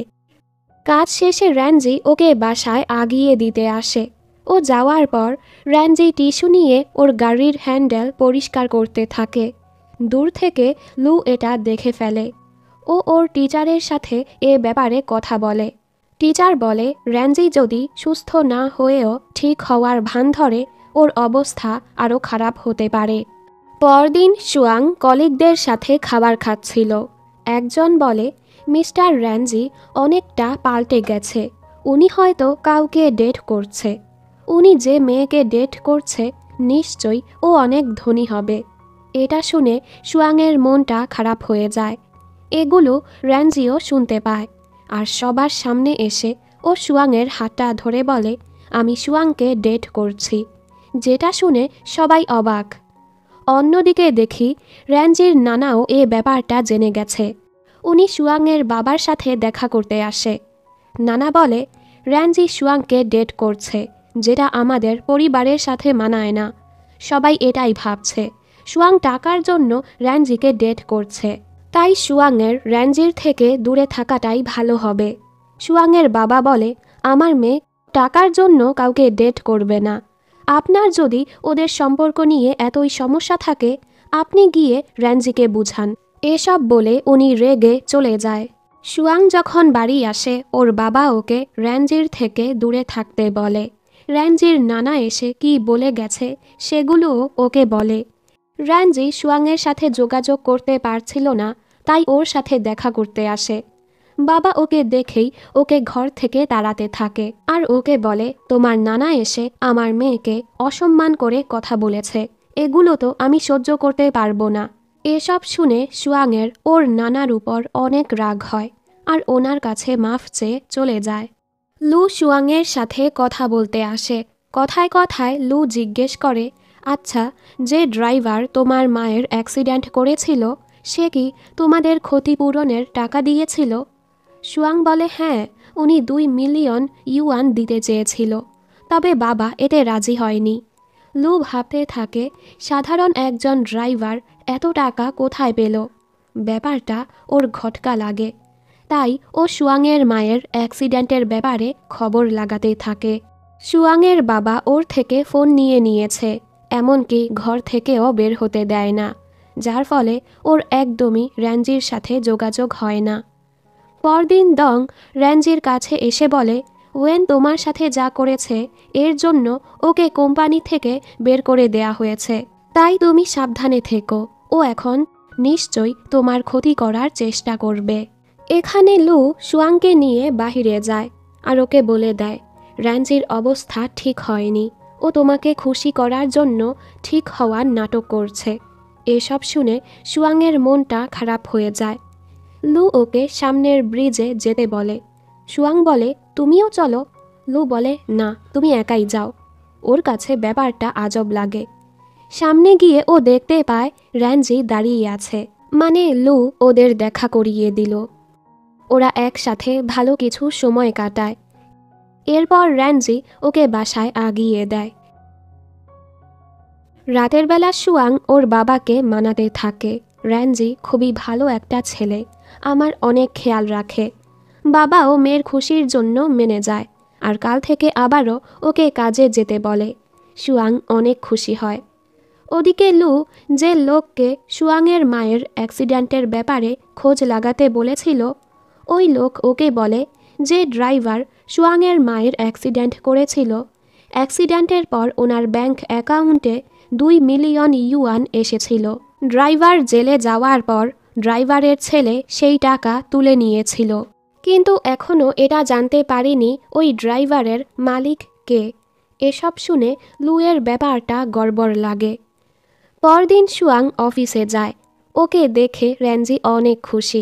কাজ শেষে র্যানজি ওকে বাসায় আগিয়ে দিতে আসে। ও যাওয়ার পর র্যানজি টিস্যু নিয়ে ওর গাড়ির হ্যান্ডেল পরিষ্কার করতে থাকে। দূর থেকে লু এটা দেখে ফেলে। ও ওর টিচারের সাথে এ ব্যাপারে কথা বলে। টিচার বলে র্যানজি যদি সুস্থ না হয়েও ঠিক হওয়ার ভান ধরে ওর অবস্থা আরও খারাপ হতে পারে। পরদিন সুয়াং কলিগদের সাথে খাবার খাচ্ছিল। একজন বলে, মিস্টার র্যানজি অনেকটা পাল্টে গেছে। উনি হয়তো কাউকে ডেট করছে। উনি যে মেয়েকে ডেট করছে নিশ্চয়ই ও অনেক ধনী হবে। এটা শুনে সুয়াংয়ের মনটা খারাপ হয়ে যায়। এগুলো র্যানজিও শুনতে পায় আর সবার সামনে এসে ও সুয়াংয়ের হাতটা ধরে বলে, আমি সুয়াংকে ডেট করছি। যেটা শুনে সবাই অবাক। অন্যদিকে দেখি র্যানজির নানাও এ ব্যাপারটা জেনে গেছে। উনি সুয়াংয়ের বাবার সাথে দেখা করতে আসে। নানা বলে, র্যানজি সুয়াংকে ডেট করছে, যেটা আমাদের পরিবারের সাথে মানায় না। সবাই এটাই ভাবছে সুয়াং টাকার জন্য র্যানজিকে ডেট করছে, তাই সুয়াংয়ের র্যানজির থেকে দূরে থাকাটাই ভালো হবে। সুয়াংয়ের বাবা বলে, আমার মেয়ে টাকার জন্য কাউকে ডেট করবে না। আপনার যদি ওদের সম্পর্ক নিয়ে এতই সমস্যা থাকে আপনি গিয়ে র্যানজিকে বুঝান। এসব বলে উনি রেগে চলে যায়। সুয়াং যখন বাড়ি আসে ওর বাবা ওকে র্যানজির থেকে দূরে থাকতে বলে। র্যানজির নানা এসে কি বলে গেছে সেগুলোও ওকে বলে। র্যানজি সুয়াংয়ের সাথে যোগাযোগ করতে পারছিল না, তাই ওর সাথে দেখা করতে আসে। বাবা ওকে দেখেই ওকে ঘর থেকে তাড়াতে থাকে আর ওকে বলে, তোমার নানা এসে আমার মেয়েকে অসম্মান করে কথা বলেছে, এগুলো তো আমি সহ্য করতে পারবো না। এসব শুনে সুয়াংয়ের ওর নানার উপর অনেক রাগ হয় আর ওনার কাছে মাফ চেয়ে চলে যায়। লু সুয়াংয়ের সাথে কথা বলতে আসে। কথায় কথায় লু জিজ্ঞেস করে, আচ্ছা যে ড্রাইভার তোমার মায়ের অ্যাক্সিডেন্ট করেছিল সে কি তোমাদের ক্ষতিপূরণের টাকা দিয়েছিল? সুয়াং বলে, হ্যাঁ উনি দুই মিলিয়ন ইউয়ান দিতে চেয়েছিল, তবে বাবা এতে রাজি হয়নি। লু ভাবতে থাকে সাধারণ একজন ড্রাইভার এত টাকা কোথায় পেল। ব্যাপারটা ওর ঘটকা লাগে, তাই ও সুয়াংয়ের মায়ের অ্যাক্সিডেন্টের ব্যাপারে খবর লাগাতে থাকে। সুয়াংয়ের বাবা ওর থেকে ফোন নিয়ে নিয়েছে, এমনকি ঘর থেকেও বের হতে দেয় না, যার ফলে ওর একদমই র্যানজির সাথে যোগাযোগ হয় না। পরদিন দং র্যানজির কাছে এসে বলে, ওয়েন তোমার সাথে যা করেছে এর জন্য ওকে কোম্পানি থেকে বের করে দেয়া হয়েছে, তাই তুমি সাবধানে থেকো। ও এখন নিশ্চয়ই তোমার ক্ষতি করার চেষ্টা করবে। এখানে লু সুয়াংকে নিয়ে বাহিরে যায় আর ওকে বলে দেয়, র্যানজির অবস্থা ঠিক হয়নি, ও তোমাকে খুশি করার জন্য ঠিক হওয়ার নাটক করছে। এসব শুনে সুয়াংয়ের মনটা খারাপ হয়ে যায়। লু ওকে সামনের ব্রিজে যেতে বলে। সুয়াং বলে, তুমিও চলো। লু বলে, না তুমি একাই যাও। ওর কাছে ব্যাপারটা আজব লাগে। সামনে গিয়ে ও দেখতে পায় র্যানজি দাঁড়িয়ে আছে, মানে লু ওদের দেখা করিয়ে দিল। ওরা একসাথে ভালো কিছু সময় কাটায়। এরপর র্যানজি ওকে বাসায় আগিয়ে দেয়। রাতের বেলা সুয়াং ওর বাবাকে মানাতে থাকে, র্যানজি খুবই ভালো একটা ছেলে, আমার অনেক খেয়াল রাখে। বাবাও মেয়ের খুশির জন্য মেনে যায় আর কাল থেকে আবারও ওকে কাজে যেতে বলে। সুয়াং অনেক খুশি হয়। ওদিকে লু যে লোককে সুয়াংয়ের মায়ের অ্যাক্সিডেন্টের ব্যাপারে খোঁজ লাগাতে বলেছিল, ওই লোক ওকে বলে যে ড্রাইভার সুয়াংয়ের মায়ের অ্যাক্সিডেন্ট করেছিল, অ্যাক্সিডেন্টের পর ওনার ব্যাংক অ্যাকাউন্টে দুই মিলিয়ন ইউয়ান এসেছিল। ড্রাইভার জেলে যাওয়ার পর ড্রাইভারের ছেলে সেই টাকা তুলে নিয়েছিল, কিন্তু এখনও এটা জানতে পারিনি ওই ড্রাইভারের মালিক কে। এসব শুনে লুয়ের ব্যাপারটা গড়বড় লাগে। পরদিন সুয়াং অফিসে যায়। ওকে দেখে র্যাঞ্জি অনেক খুশি।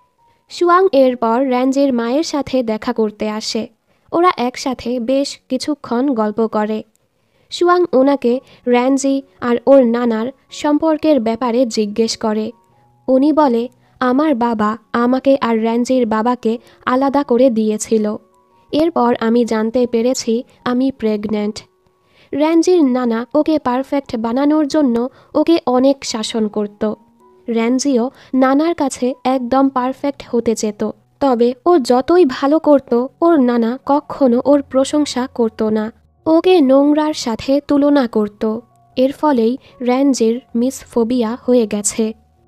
সুয়াং এরপর র্যাঞ্জির মায়ের সাথে দেখা করতে আসে। ওরা একসাথে বেশ কিছুক্ষণ গল্প করে। সুয়াং ওনাকে র্যাঞ্জি আর ওর নানার সম্পর্কের ব্যাপারে জিজ্ঞেস করে। উনি বলে, আমার বাবা আমাকে আর র্যাঞ্জির বাবাকে আলাদা করে দিয়েছিল। এরপর আমি জানতে পেরেছি আমি প্রেগন্যান্ট। র্যাঞ্জির নানা ওকে পারফেক্ট বানানোর জন্য ওকে অনেক শাসন করত। র্যাঞ্জিও নানার কাছে একদম পারফেক্ট হতে চেত, তবে ও যতই ভালো করত ওর নানা কখনো ওর প্রশংসা করত না, ওকে নোংরার সাথে তুলনা করত। এর ফলেই র্যাঞ্জির মিস ফোবিয়া হয়ে গেছে।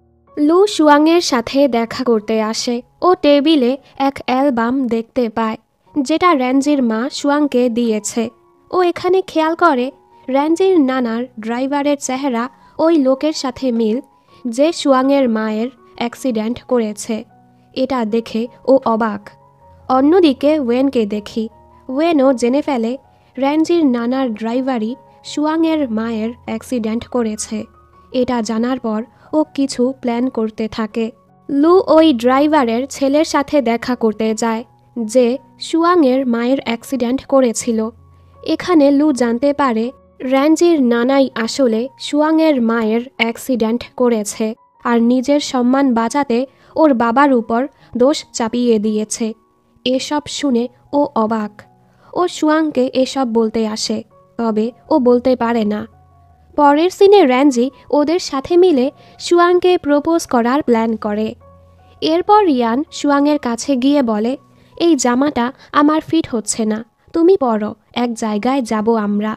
লু সুয়াংয়ের সাথে দেখা করতে আসে। ও টেবিলে এক অ্যালবাম দেখতে পায়, যেটা র্যাঞ্জির মা সুয়াংকে দিয়েছে। ও এখানে খেয়াল করে র্যাঞ্জির নানার ড্রাইভারের চেহারা ওই লোকের সাথে মিল, যে সুয়াংয়ের মায়ের অ্যাক্সিডেন্ট করেছে। এটা দেখে ও অবাক। অন্যদিকে ওয়েনকে দেখি। ওয়েনও জেনে ফেলে র্যাঞ্জির নানার ড্রাইভারই সুয়াংয়ের মায়ের অ্যাক্সিডেন্ট করেছে। এটা জানার পর ও কিছু প্ল্যান করতে থাকে। লু ওই ড্রাইভারের ছেলের সাথে দেখা করতে যায়, যে সুয়াংয়ের মায়ের অ্যাক্সিডেন্ট করেছিল। এখানে লু জানতে পারে র্যাঞ্জির নানাই আসলে সুয়াংয়ের মায়ের অ্যাক্সিডেন্ট করেছে আর নিজের সম্মান বাঁচাতে ওর বাবার উপর দোষ চাপিয়ে দিয়েছে। এসব শুনে ও অবাক। ও সুয়াংকে এসব বলতে আসে, তবে ও বলতে পারে না। পরের সিনে র্যাঞ্জি ওদের সাথে মিলে সুয়াংকে প্রপোজ করার প্ল্যান করে। এরপর ইয়ান সুয়াংয়ের কাছে গিয়ে বলে, এই জামাটা আমার ফিট হচ্ছে না, তুমি পরো, এক জায়গায় যাব আমরা।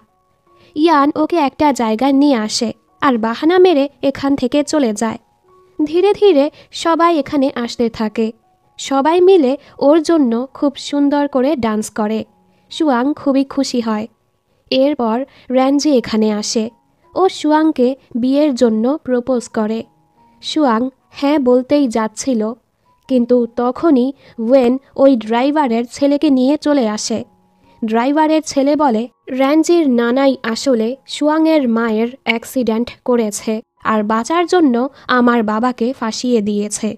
ইয়ান ওকে একটা জায়গায় নিয়ে আসে আর বাহানা মেরে এখান থেকে চলে যায়। ধীরে ধীরে সবাই এখানে আসতে থাকে। সবাই মিলে ওর জন্য খুব সুন্দর করে ডান্স করে। সুয়াং খুবই খুশি হয়। এরপর র্যাঞ্জি এখানে আসে। ও সুয়াংকে বিয়ের জন্য প্রপোজ করে। সুয়াং হ্যাঁ বলতেই যাচ্ছিল, কিন্তু তখনই ওয়েন ওই ড্রাইভারের ছেলেকে নিয়ে চলে আসে। ড্রাইভারের ছেলে বলে, র্যাঞ্জির নানাই আসলে সুয়াংয়ের মায়ের অ্যাক্সিডেন্ট করেছে আর বাঁচার জন্য আমার বাবাকে ফাঁসিয়ে দিয়েছে।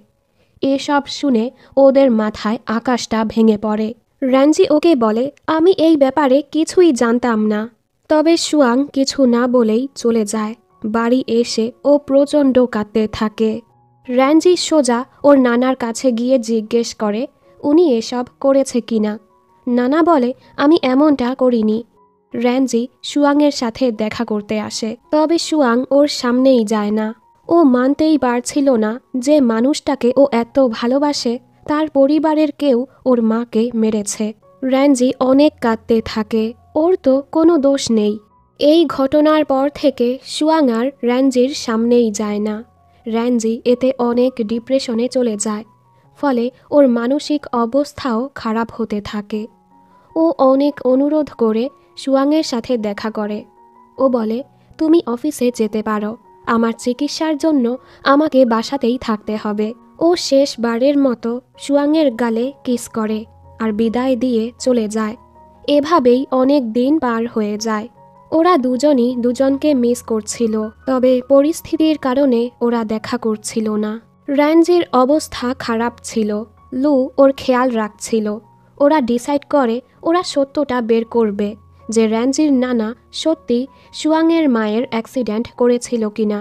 এসব শুনে ওদের মাথায় আকাশটা ভেঙে পড়ে। র্যাঞ্জি ওকে বলে, আমি এই ব্যাপারে কিছুই জানতাম না। তবে সুয়াং কিছু না বলেই চলে যায়। বাড়ি এসে ও প্রচণ্ড কাঁদতে থাকে। র্যাঞ্জি সোজা ওর নানার কাছে গিয়ে জিজ্ঞেস করে উনি এসব করেছে কিনা। নানা বলে, আমি এমনটা করিনি। র্যাঞ্জি সুয়াংয়ের সাথে দেখা করতে আসে, তবে সুয়াং ওর সামনেই যায় না। ও মানতেই পারছিল না যে মানুষটাকে ও এত ভালোবাসে তার পরিবারের কেউ ওর মাকে মেরেছে। র্যাঞ্জি অনেক কাঁদতে থাকে, ওর তো কোনো দোষ নেই। এই ঘটনার পর থেকে সুয়াং আর র্যাঞ্জির সামনেই যায় না। র্যাঞ্জি এতে অনেক ডিপ্রেশনে চলে যায়, ফলে ওর মানসিক অবস্থাও খারাপ হতে থাকে। ও অনেক অনুরোধ করে সুয়াংয়ের সাথে দেখা করে। ও বলে, তুমি অফিসে যেতে পারো, আমার চিকিৎসার জন্য আমাকে বাসাতেই থাকতে হবে। ও শেষবারের মতো সুয়াংয়ের গালে কিস করে আর বিদায় দিয়ে চলে যায়। এভাবেই অনেক দিন পার হয়ে যায়। ওরা দুজনই দুজনকে মিস করছিল, তবে পরিস্থিতির কারণে ওরা দেখা করছিল না। র্যাঞ্জির অবস্থা খারাপ ছিল, লু ওর খেয়াল রাখছিল। ওরা ডিসাইড করে ওরা সত্যটা বের করবে, যে র্যাঞ্জির নানা সত্যি সুয়াংয়ের মায়ের অ্যাক্সিডেন্ট করেছিল কিনা।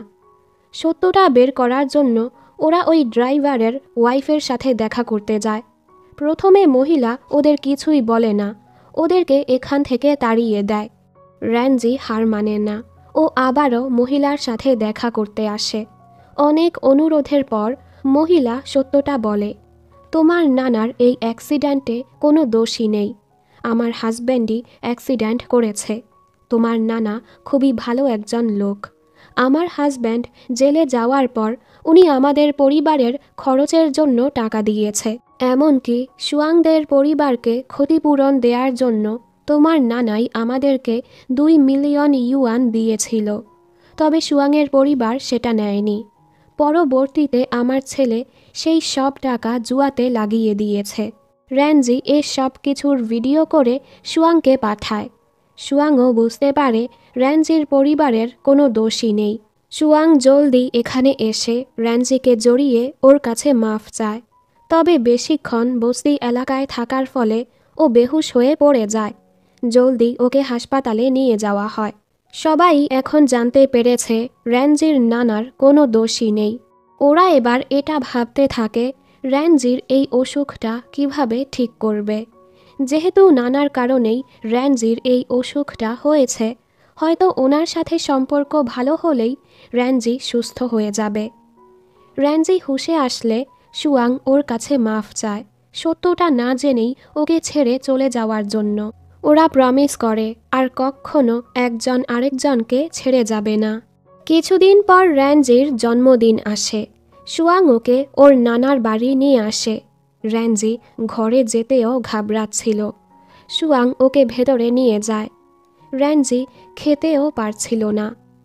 সত্যটা বের করার জন্য ওরা ওই ড্রাইভারের ওয়াইফের সাথে দেখা করতে যায়। প্রথমে মহিলা ওদের কিছুই বলে না, ওদেরকে এখান থেকে তাড়িয়ে দেয়। র্যাঞ্জি হার মানে না, ও আবারও মহিলার সাথে দেখা করতে আসে। অনেক অনুরোধের পর মহিলা সত্যটা বলে, তোমার নানার এই অ্যাক্সিডেন্টে কোনো দোষই নেই, আমার হাজব্যান্ডই অ্যাক্সিডেন্ট করেছে। তোমার নানা খুবই ভালো একজন লোক, আমার হাজব্যান্ড জেলে যাওয়ার পর উনি আমাদের পরিবারের খরচের জন্য টাকা দিয়েছে। এমনকি সুয়াংদের পরিবারকে ক্ষতিপূরণ দেওয়ার জন্য তোমার নানাই আমাদেরকে দুই মিলিয়ন ইউয়ান দিয়েছিল। তবে সুয়াংয়ের পরিবার সেটা নেয়নি। পরবর্তীতে আমার ছেলে সেই সব টাকা জুয়াতে লাগিয়ে দিয়েছে। র্যাঞ্জি এ সব কিছুর ভিডিও করে সুয়াংকে পাঠায়। সুয়াংও বুঝতে পারে র্যাঞ্জির পরিবারের কোনো দোষই নেই। সুয়াং জলদি এখানে এসে র্যাঞ্জিকে জড়িয়ে ওর কাছে মাফ চায়। তবে বেশিক্ষণ বস্তি এলাকায় থাকার ফলে ও বেহুশ হয়ে পড়ে যায়। জলদি ওকে হাসপাতালে নিয়ে যাওয়া হয়। সবাই এখন জানতে পেরেছে র্যাঞ্জির নানার কোনো দোষই নেই। ওরা এবার এটা ভাবতে থাকে র্যাঞ্জির এই অসুখটা কিভাবে ঠিক করবে। যেহেতু নানার কারণেই র্যাঞ্জির এই অসুখটা হয়েছে, হয়তো ওনার সাথে সম্পর্ক ভালো হলেই র্যাঞ্জি সুস্থ হয়ে যাবে। র্যাঞ্জি হুঁশে আসলে সুয়াং ওর কাছে মাফ চায়, সত্যটা না জেনেই ওকে ছেড়ে চলে যাওয়ার জন্য। ওরা প্রমিস করে আর কখনো একজন আরেকজনকে ছেড়ে যাবে না। কিছুদিন পর র্যাঞ্জির জন্মদিন আসে। সুয়াং ওকে ওর নানার বাড়ি নিয়ে আসে। র্যাঞ্জি ঘরে যেতেও ঘাবড়াচ্ছিল। সুয়াং ওকে ভেতরে নিয়ে যায়। র্যাঞ্জি খেতেও পারছিল না।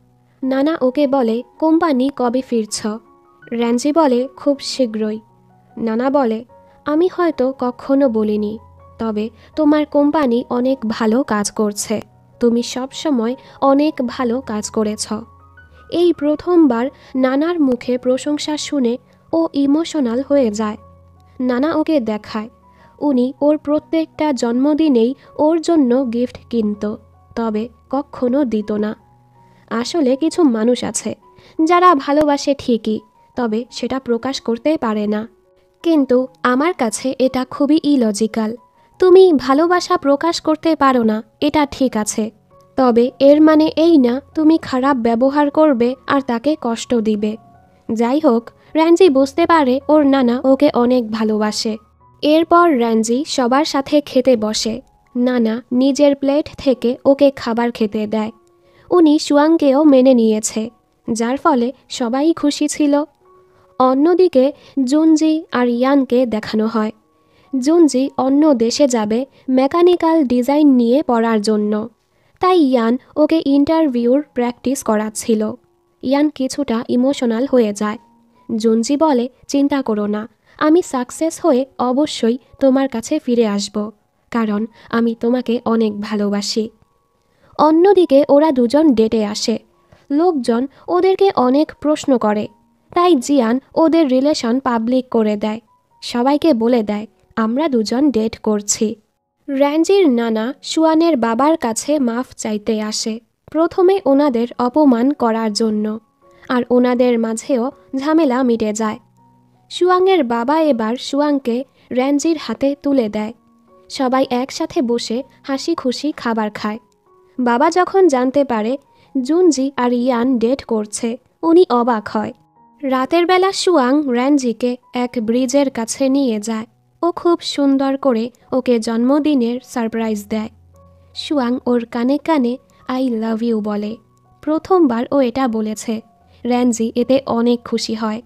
নানা ওকে বলে, কোম্পানি কবে ফিরছ? র্যাঞ্জি বলে, খুব শীঘ্রই। নানা বলে, আমি হয়তো কখনো বলিনি, তবে তোমার কোম্পানি অনেক ভালো কাজ করছে। তুমি সব সময় অনেক ভালো কাজ করেছ। এই প্রথমবার নানার মুখে প্রশংসা শুনে ও ইমোশনাল হয়ে যায়। নানা ওকে দেখায় উনি ওর প্রত্যেকটা জন্মদিনেই ওর জন্য গিফট কিনত, তবে কখনো দিত না। আসলে কিছু মানুষ আছে যারা ভালোবাসে ঠিকই, তবে সেটা প্রকাশ করতে পারে না। কিন্তু আমার কাছে এটা খুবই ইলজিক্যাল। তুমি ভালোবাসা প্রকাশ করতে পারো না, এটা ঠিক আছে, তবে এর মানে এই না তুমি খারাপ ব্যবহার করবে আর তাকে কষ্ট দিবে। যাই হোক, র্যাঞ্জি বুঝতে পারে ওর নানা ওকে অনেক ভালোবাসে। এরপর র্যাঞ্জি সবার সাথে খেতে বসে। নানা নিজের প্লেট থেকে ওকে খাবার খেতে দেয়। উনি সুয়াংকেও মেনে নিয়েছে, যার ফলে সবাই খুশি ছিল। অন্যদিকে জুনজি আর ইয়ানকে দেখানো হয়। জুনজি অন্য দেশে যাবে মেকানিক্যাল ডিজাইন নিয়ে পড়ার জন্য, তাই ইয়ান ওকে ইন্টারভিউর প্র্যাকটিস করাচ্ছিল। ইয়ান কিছুটা ইমোশনাল হয়ে যায়। জুনজি বলে, চিন্তা করো না, আমি সাকসেস হয়ে অবশ্যই তোমার কাছে ফিরে আসব, কারণ আমি তোমাকে অনেক ভালোবাসি। অন্যদিকে ওরা দুজন ডেটে আসে। লোকজন ওদেরকে অনেক প্রশ্ন করে, তাই জিয়ান ওদের রিলেশন পাবলিক করে দেয়। সবাইকে বলে দেয়, আমরা দুজন ডেট করছি। র্যাঞ্জির নানা সুয়ানের বাবার কাছে মাফ চাইতে আসে, প্রথমে ওনাদের অপমান করার জন্য, আর ওনাদের মাঝেও ঝামেলা মিটে যায়। সুয়াংয়ের বাবা এবার সুয়াংকে র্যাঞ্জির হাতে তুলে দেয়। সবাই একসাথে বসে হাসি খুশি খাবার খায়। বাবা যখন জানতে পারে জুনজি আর ইয়ান ডেট করছে, উনি অবাক হয়। রাতের বেলা সুয়াং র্যাঞ্জিকে এক ব্রিজের কাছে নিয়ে যায়। ও খুব সুন্দর করে ওকে জন্মদিনের সারপ্রাইজ দেয়। সুয়াং ওর কানে কানে আই লাভ ইউ বলে। প্রথমবার ও এটা বলেছে। র্যাঞ্জি এতে অনেক খুশি হয়।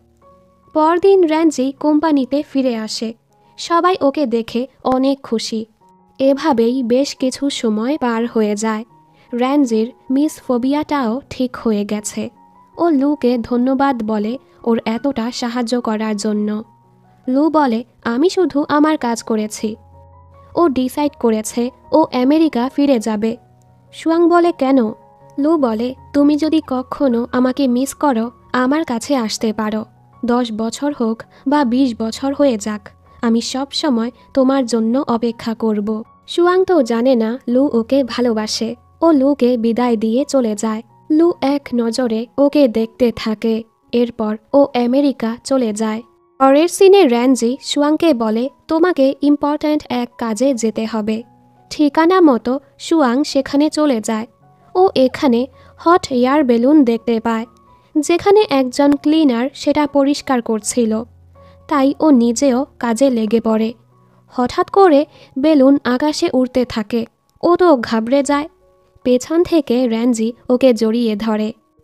পরদিন র্যাঞ্জি কোম্পানিতে ফিরে আসে। সবাই ওকে দেখে অনেক খুশি। এভাবেই বেশ কিছু সময় পার হয়ে যায়। র্যাঞ্জির মিস ফোবিয়াটাও ঠিক হয়ে গেছে। ও লুকে ধন্যবাদ বলে ওর এতটা সাহায্য করার জন্য। লু বলে, আমি শুধু আমার কাজ করেছি। ও ডিসাইড করেছে ও আমেরিকা ফিরে যাবে। সুয়াং বলে, কেন? লু বলে, তুমি যদি কখনো আমাকে মিস করো, আমার কাছে আসতে পারো। দশ বছর হোক বা বিশ বছর হয়ে যাক, আমি সব সময় তোমার জন্য অপেক্ষা করব। সুয়াং তো জানে না লু ওকে ভালোবাসে। ও লুকে বিদায় দিয়ে চলে যায়। লু এক নজরে ওকে দেখতে থাকে। এরপর ও আমেরিকা চলে যায়। পরের সিনে র্যাঞ্জি সুয়াংকে বলে, তোমাকে ইম্পর্ট্যান্ট এক কাজে যেতে হবে। ঠিকানা মতো সুয়াং সেখানে চলে যায়। ও এখানে হট এয়ার বেলুন দেখতে পায়, যেখানে একজন ক্লিনার সেটা পরিষ্কার করছিল। তাই ও নিজেও কাজে লেগে পড়ে। হঠাৎ করে বেলুন আকাশে উড়তে থাকে। ও তো ঘাবড়ে যায়। পেছন থেকে র্যাঞ্জি ওকে জড়িয়ে ধরে।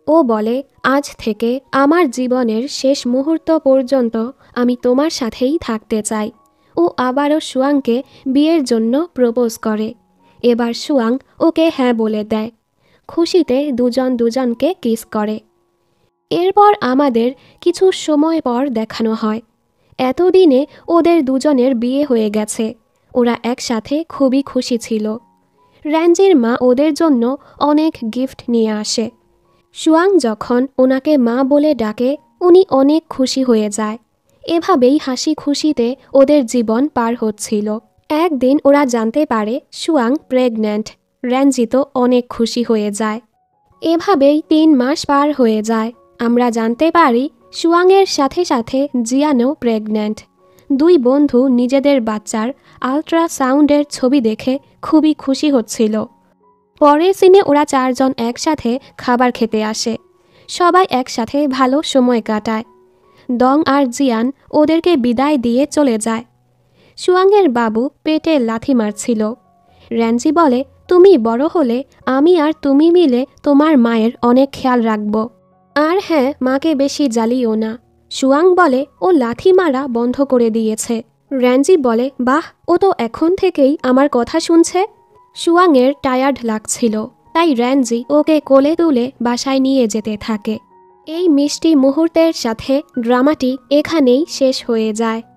ও বলে, আজ থেকে আমার জীবনের শেষ মুহূর্ত পর্যন্ত আমি তোমার সাথেই থাকতে চাই। ও আবারও সুয়াংকে বিয়ের জন্য প্রপোজ করে। এবার সুয়াং ওকে হ্যাঁ বলে দেয়। খুশিতে দুজন দুজনকে কিস করে। এরপর আমাদের কিছু সময় পর দেখানো হয় এতদিনে ওদের দুজনের বিয়ে হয়ে গেছে। ওরা একসাথে খুবই খুশি ছিল। র্যাঞ্জির মা ওদের জন্য অনেক গিফট নিয়ে আসে। সুয়াং যখন ওনাকে মা বলে ডাকে উনি অনেক খুশি হয়ে যায়। এভাবেই হাসি খুশিতে ওদের জীবন পার হচ্ছিল। একদিন ওরা জানতে পারে সুয়াং প্রেগন্যান্ট। র্যাঞ্জি তো অনেক খুশি হয়ে যায়। এভাবেই তিন মাস পার হয়ে যায়। আমরা জানতে পারি সুয়াংয়ের সাথে সাথে জিয়ানও প্রেগন্যান্ট। দুই বন্ধু নিজেদের বাচ্চার আল্ট্রাসাউন্ডের ছবি দেখে খুবই খুশি হচ্ছিল। পরের সিনে ওরা চারজন একসাথে খাবার খেতে আসে। সবাই একসাথে ভালো সময় কাটায়। দং আর জিয়ান ওদেরকে বিদায় দিয়ে চলে যায়। সুয়াংয়ের বাবু পেটে লাথি মারছিল। র্যাঞ্জি বলে, তুমি বড় হলে আমি আর তুমি মিলে তোমার মায়ের অনেক খেয়াল রাখব। আর হ্যাঁ, মাকে বেশি জ্বালিও না। সুয়াং বলে, ও লাথি মারা বন্ধ করে দিয়েছে। র্যাঞ্জি বলে, বাহ, ও তো এখন থেকেই আমার কথা শুনছে। সুয়াংয়ের টায়ার্ড লাগছিল, তাই র্যাঞ্জি ওকে কোলে তুলে বাসায় নিয়ে যেতে থাকে। এই মিষ্টি মুহূর্তের সাথে ড্রামাটি এখানেই শেষ হয়ে যায়।